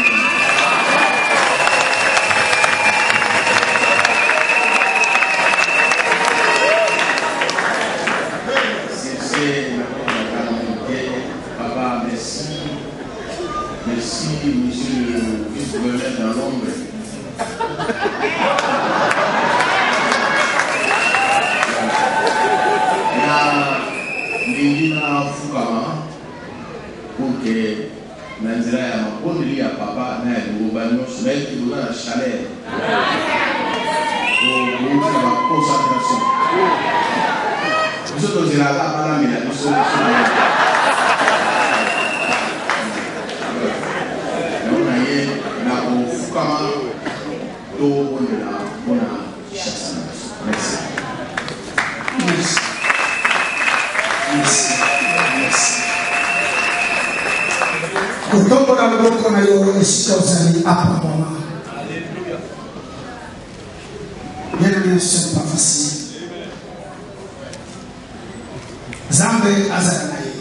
Papa, merci. Merci, monsieur le vice-gouverneur dans l'ombre. Na Lingina Fukama, pour que Nanzira ya mapondeli ya papa na ya Lugobano, cela qui nous donne la chaleur. Pour vous faire la concentration. Nous sommes là, là, là, mais nous sommes là. Merci. Merci. Merci. Merci. Kutoka na loko na yo esika uzali hapa mama. Bien bien c'est pas facile. Zambe azana ye.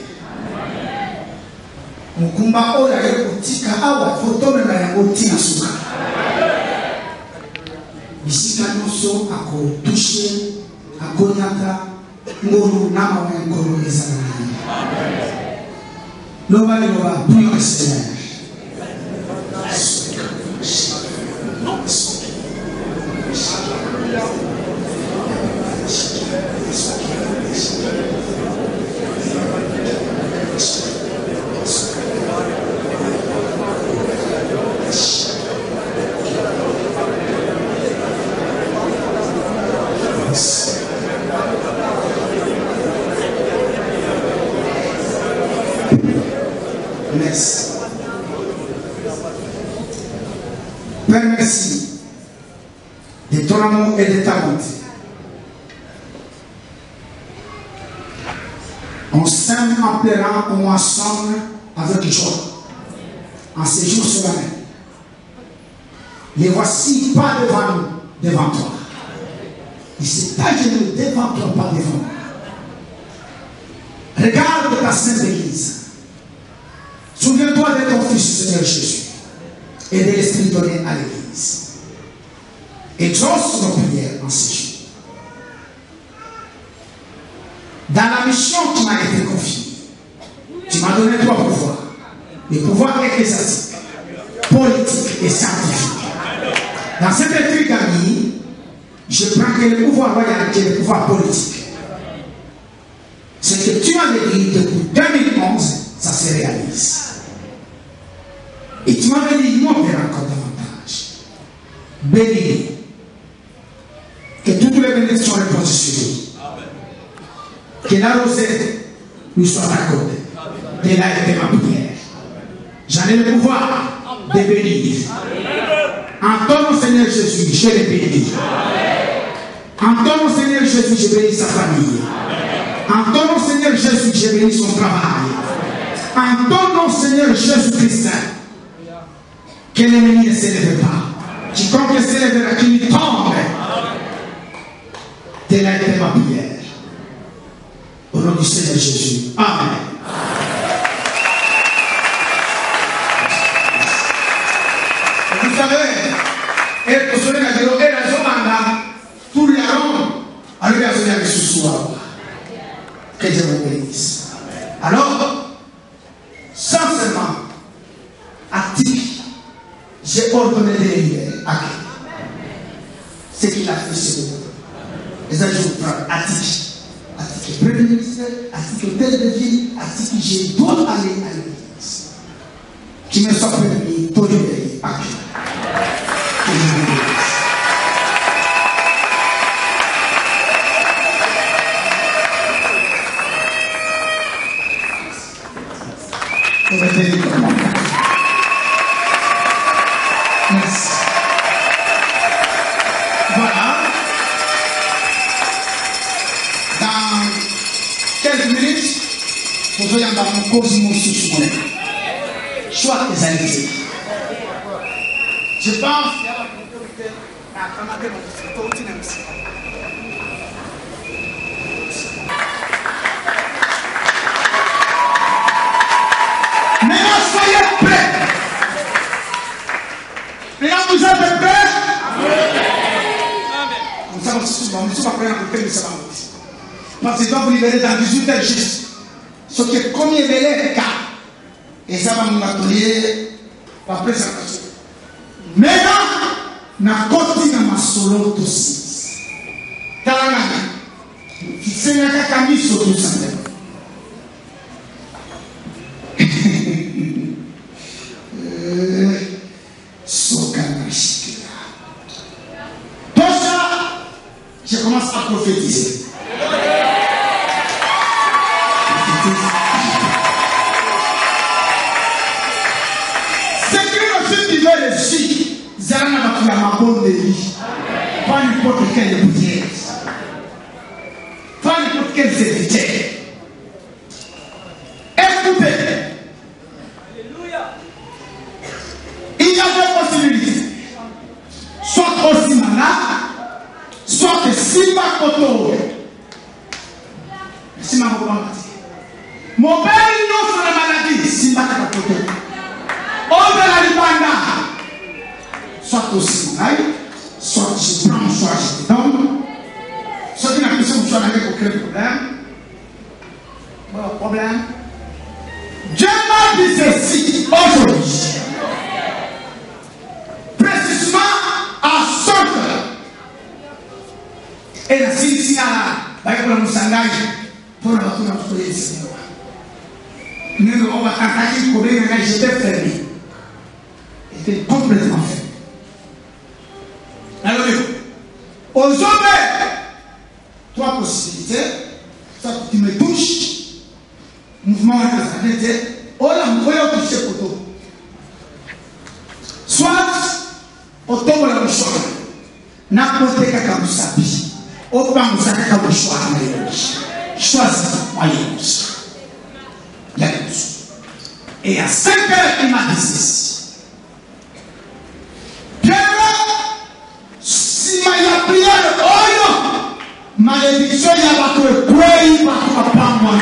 Mukumba ola ye kutika awa fotome na yango tina suka. Bisika nyonso ako touche akonyata ngolu na mawa ngolu ezana ye. Loba loba prions le Seigneur. Merci. Père, merci de ton amour et de ta bonté. On s'aime en pleurant, on ensemble avec joie. En ces jours solennels. Les voici pas devant nous, devant toi. Ils se pas genoux devant toi, pas devant nous. Regarde ta sainte église. Souviens-toi de ton Fils, Seigneur Jésus, et de l'Esprit donné à l'Église. Exauce nos prières en ces jours. Dans la mission qui m'a été confiée, tu m'as donné trois pouvoirs. Les pouvoirs ecclésiastiques, politiques et scientifiques. Dans cette écriture, je prends que le pouvoir royal et le pouvoir politique. Ce que tu m'avais dit depuis deux mille onze, ça se réalise. Et tu m'avais dit, non, Père, encore davantage. Bénis. Que toutes les bénédictions reposent sur lui. Que la rosette lui soit accordée. De là était ma prière. J'en ai le pouvoir de bénir. En ton nom, Seigneur Jésus, je les bénis. En ton nom, Seigneur Jésus, je bénis sa famille. En ton nom, Seigneur Jésus, je bénis son travail. En ton nom, Seigneur Jésus-Christ, que l'ennemi ne s'élève pas. Quiconque s'élèvera, qu'il tombe. Telle a été ma prière. Au nom du Seigneur Jésus. Amen. Vous savez, et pour ce que je dis, la Zomanda, tout le long, arrive à se dire ce soir. Que Dieu vous bénisse. Alors, sincèrement, actif, j'ai ordonné de l'élire à qui? Ce qu'il a fait, c'est bon. Et ça, je vous prends Attique. Attique premier ministère, Attique hôtel de ville, Attique, j'ai dois aller à l'église. Qui me soit permis, pour le bénir à qui? Que je vous bénisse. Merci. Voilà. Dans quinze minutes, vous allez avoir un cosmos sur moi. Choix des alliés. Je pense qu'il y a la propriété à Kamake Monissi. Maintenant, soyez prêts. Maintenant, vous êtes prêts? Nous sommes tous prêts à côté de ça. Parce qu'ils doivent vous libérer dans dix-huit heures juste. Ce qui est comme il est cas. Et ça va nous atelier la présentation. Maintenant, na koti na masolo aussi. Talanga. Kisenya kakamiso tout ça. Je commence à prophétiser. C'est que le fils du verre ici, Zana va faire ma bonne de vie. Pas n'importe quelle bouteille. Pas n'importe quelle serviteur. Écoutez. Il y a deux possibilités. Soit aussi malade. Soit que Simba Koto. Simba Koto. Mon père, non, sur la maladie. Simba Koto. On de la libanda. Soit aussi malade. Soit je prends, soit je donne. Soit qu'il y a une question où avec aucun problème. Bon, problème. Dieu m'a dit ceci aujourd'hui. Précisément à cinq heures. Et la sisi à la Bible nous s'engage pour la toute notre Seigneur. Nous on va attaquer pour les gars j'étais fermé. Était complètement fermé. Alors aux hommes, trois possibilités. Soit tu me touches, mouvement de la santé, ou la mouvement touché poteau. Soit au tombe la mouchoir, n'importe quel cas vous savez. Au bas, vous avez qu'à choisir. Choisis, voyez. Et à cinq heures, il m'a dit ceci. Pierre, si ma prière, oh non, malédiction, il y a pas que quoi, il va pas moi.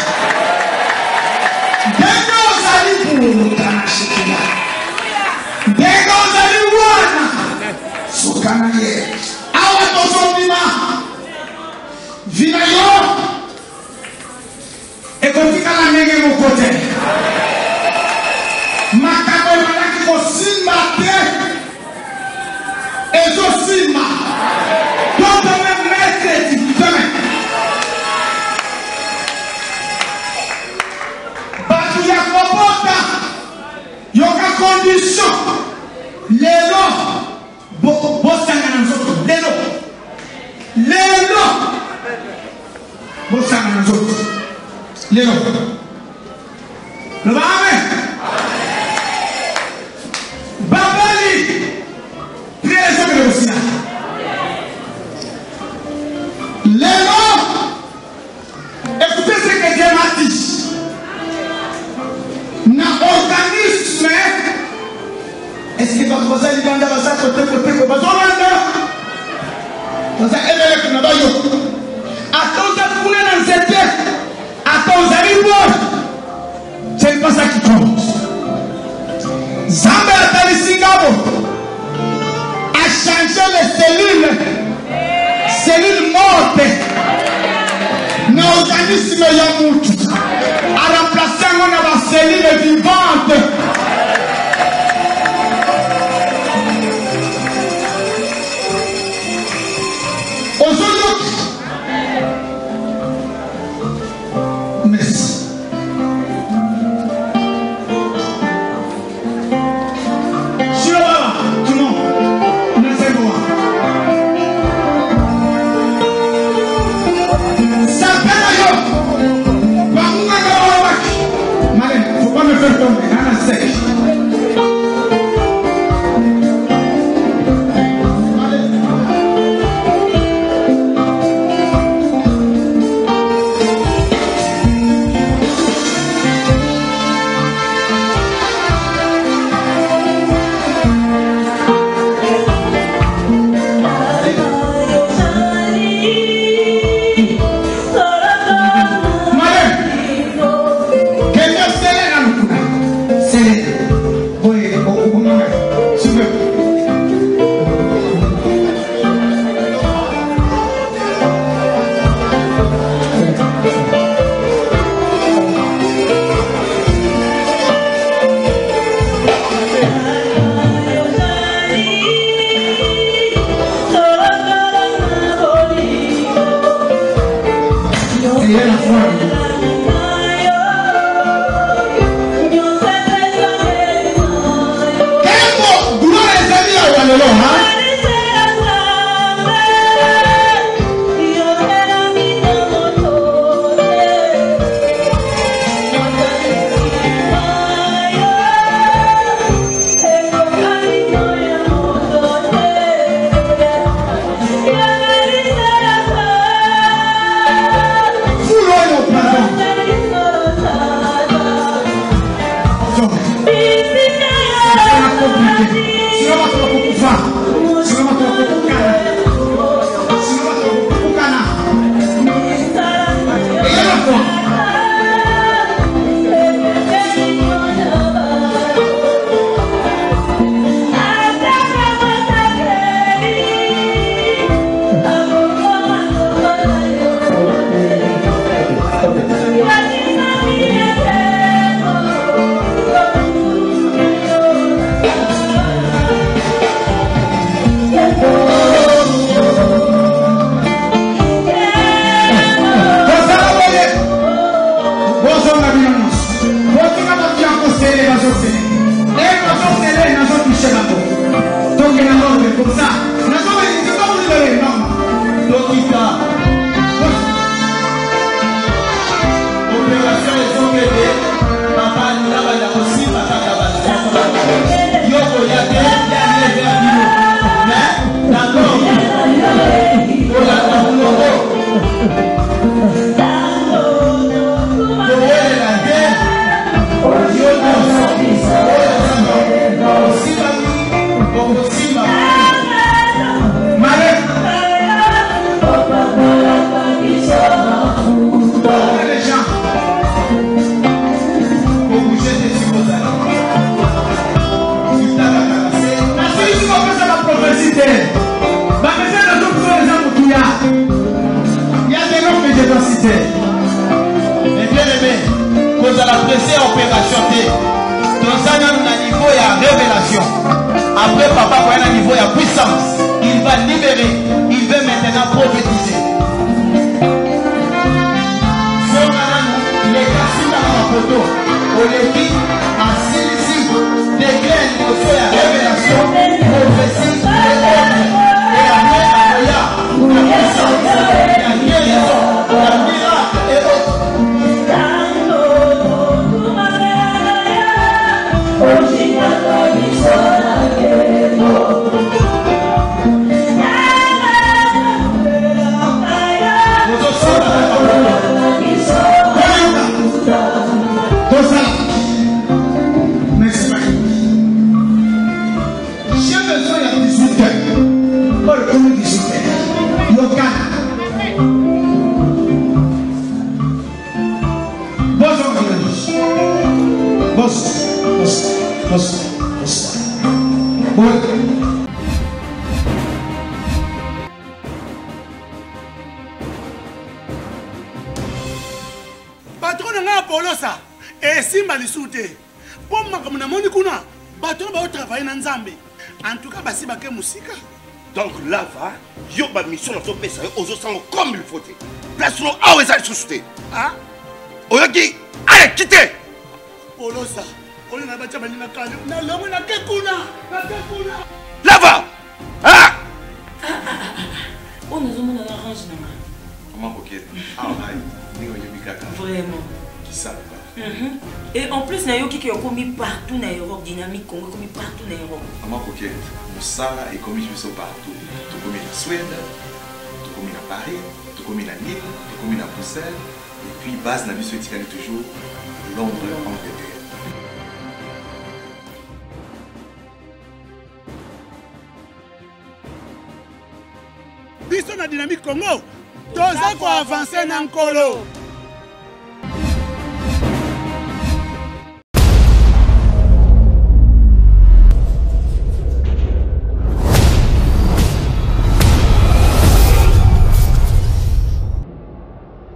Dès que vous allez pour le canal, dès que vous allez voir, ce canalier, à votre omnima. Vinayo et quand il y a la nègre mon côté, ma caméra qui aussi maté et aussi ma donc même mercredi demain. Batu ya kopota yoka condition lelo bo bosanga na nzoto lelo lelo Bosanga na zote. Leo. Le Amen. Babali. Priez sur le Bosnia. Leo. Écoutez ce que Dieu m'a dit. Na organisme. Est-ce que votre voisin dit dans sa côté côté côté côté Dans un évêque que n'a pas eu. Attends, vous êtes dans cette tête. Attends, vous allez voir. C'est pas ça qui compte. Zambé a tali Singabo a changé les cellules, cellules mortes, l'organisme Yamutu a remplacé nos cellules vivantes. Aujourd'hui, merci. Sur tout le monde, laissez-moi. Ça fait d'ailleurs. Faut pas me faire tomber, hein, sec. progresser en opération T. Dans un niveau, il y a révélation. Après, papa, il y a un niveau, il y a puissance. Il va libérer. Il veut maintenant prophétiser. Les cassis dans la photo. On les dit, assis ici, degré, émotion, il y a révélation, prophétie, et la main à l'œil, la puissance, la guérison, la miracle et autres. Patron nga Polosa et simba lisute. Pour makamuna moni kuna patron ba travailler na Nzambe. En tout cas basi ba ke musika. Donc là va, yo ba mission na to pesa ozo sango comme il faut. Place no awe za susute. Ah? Oyoki, allez quittez. Polosa, on na ba taba ni na kale. Na longo na ke kuna, na ke kuna. Là va. Ah! On nous demande un arrange na. Comment ok? Ah, vraiment. Qui ça? Mm-hmm. Et en plus, Nayoki qui est commis partout dans l'Europe, dynamique Congo, commis partout dans l'Europe. Comment ok? Moussala est commis partout. Tout commis en Suède, tout commis à Paris, tout commis à Lille, tout commis à Bruxelles. Et puis, base la vie sur toujours Londres, Angleterre. Biso na dynamique Congo, toza ko avancer na nkolo.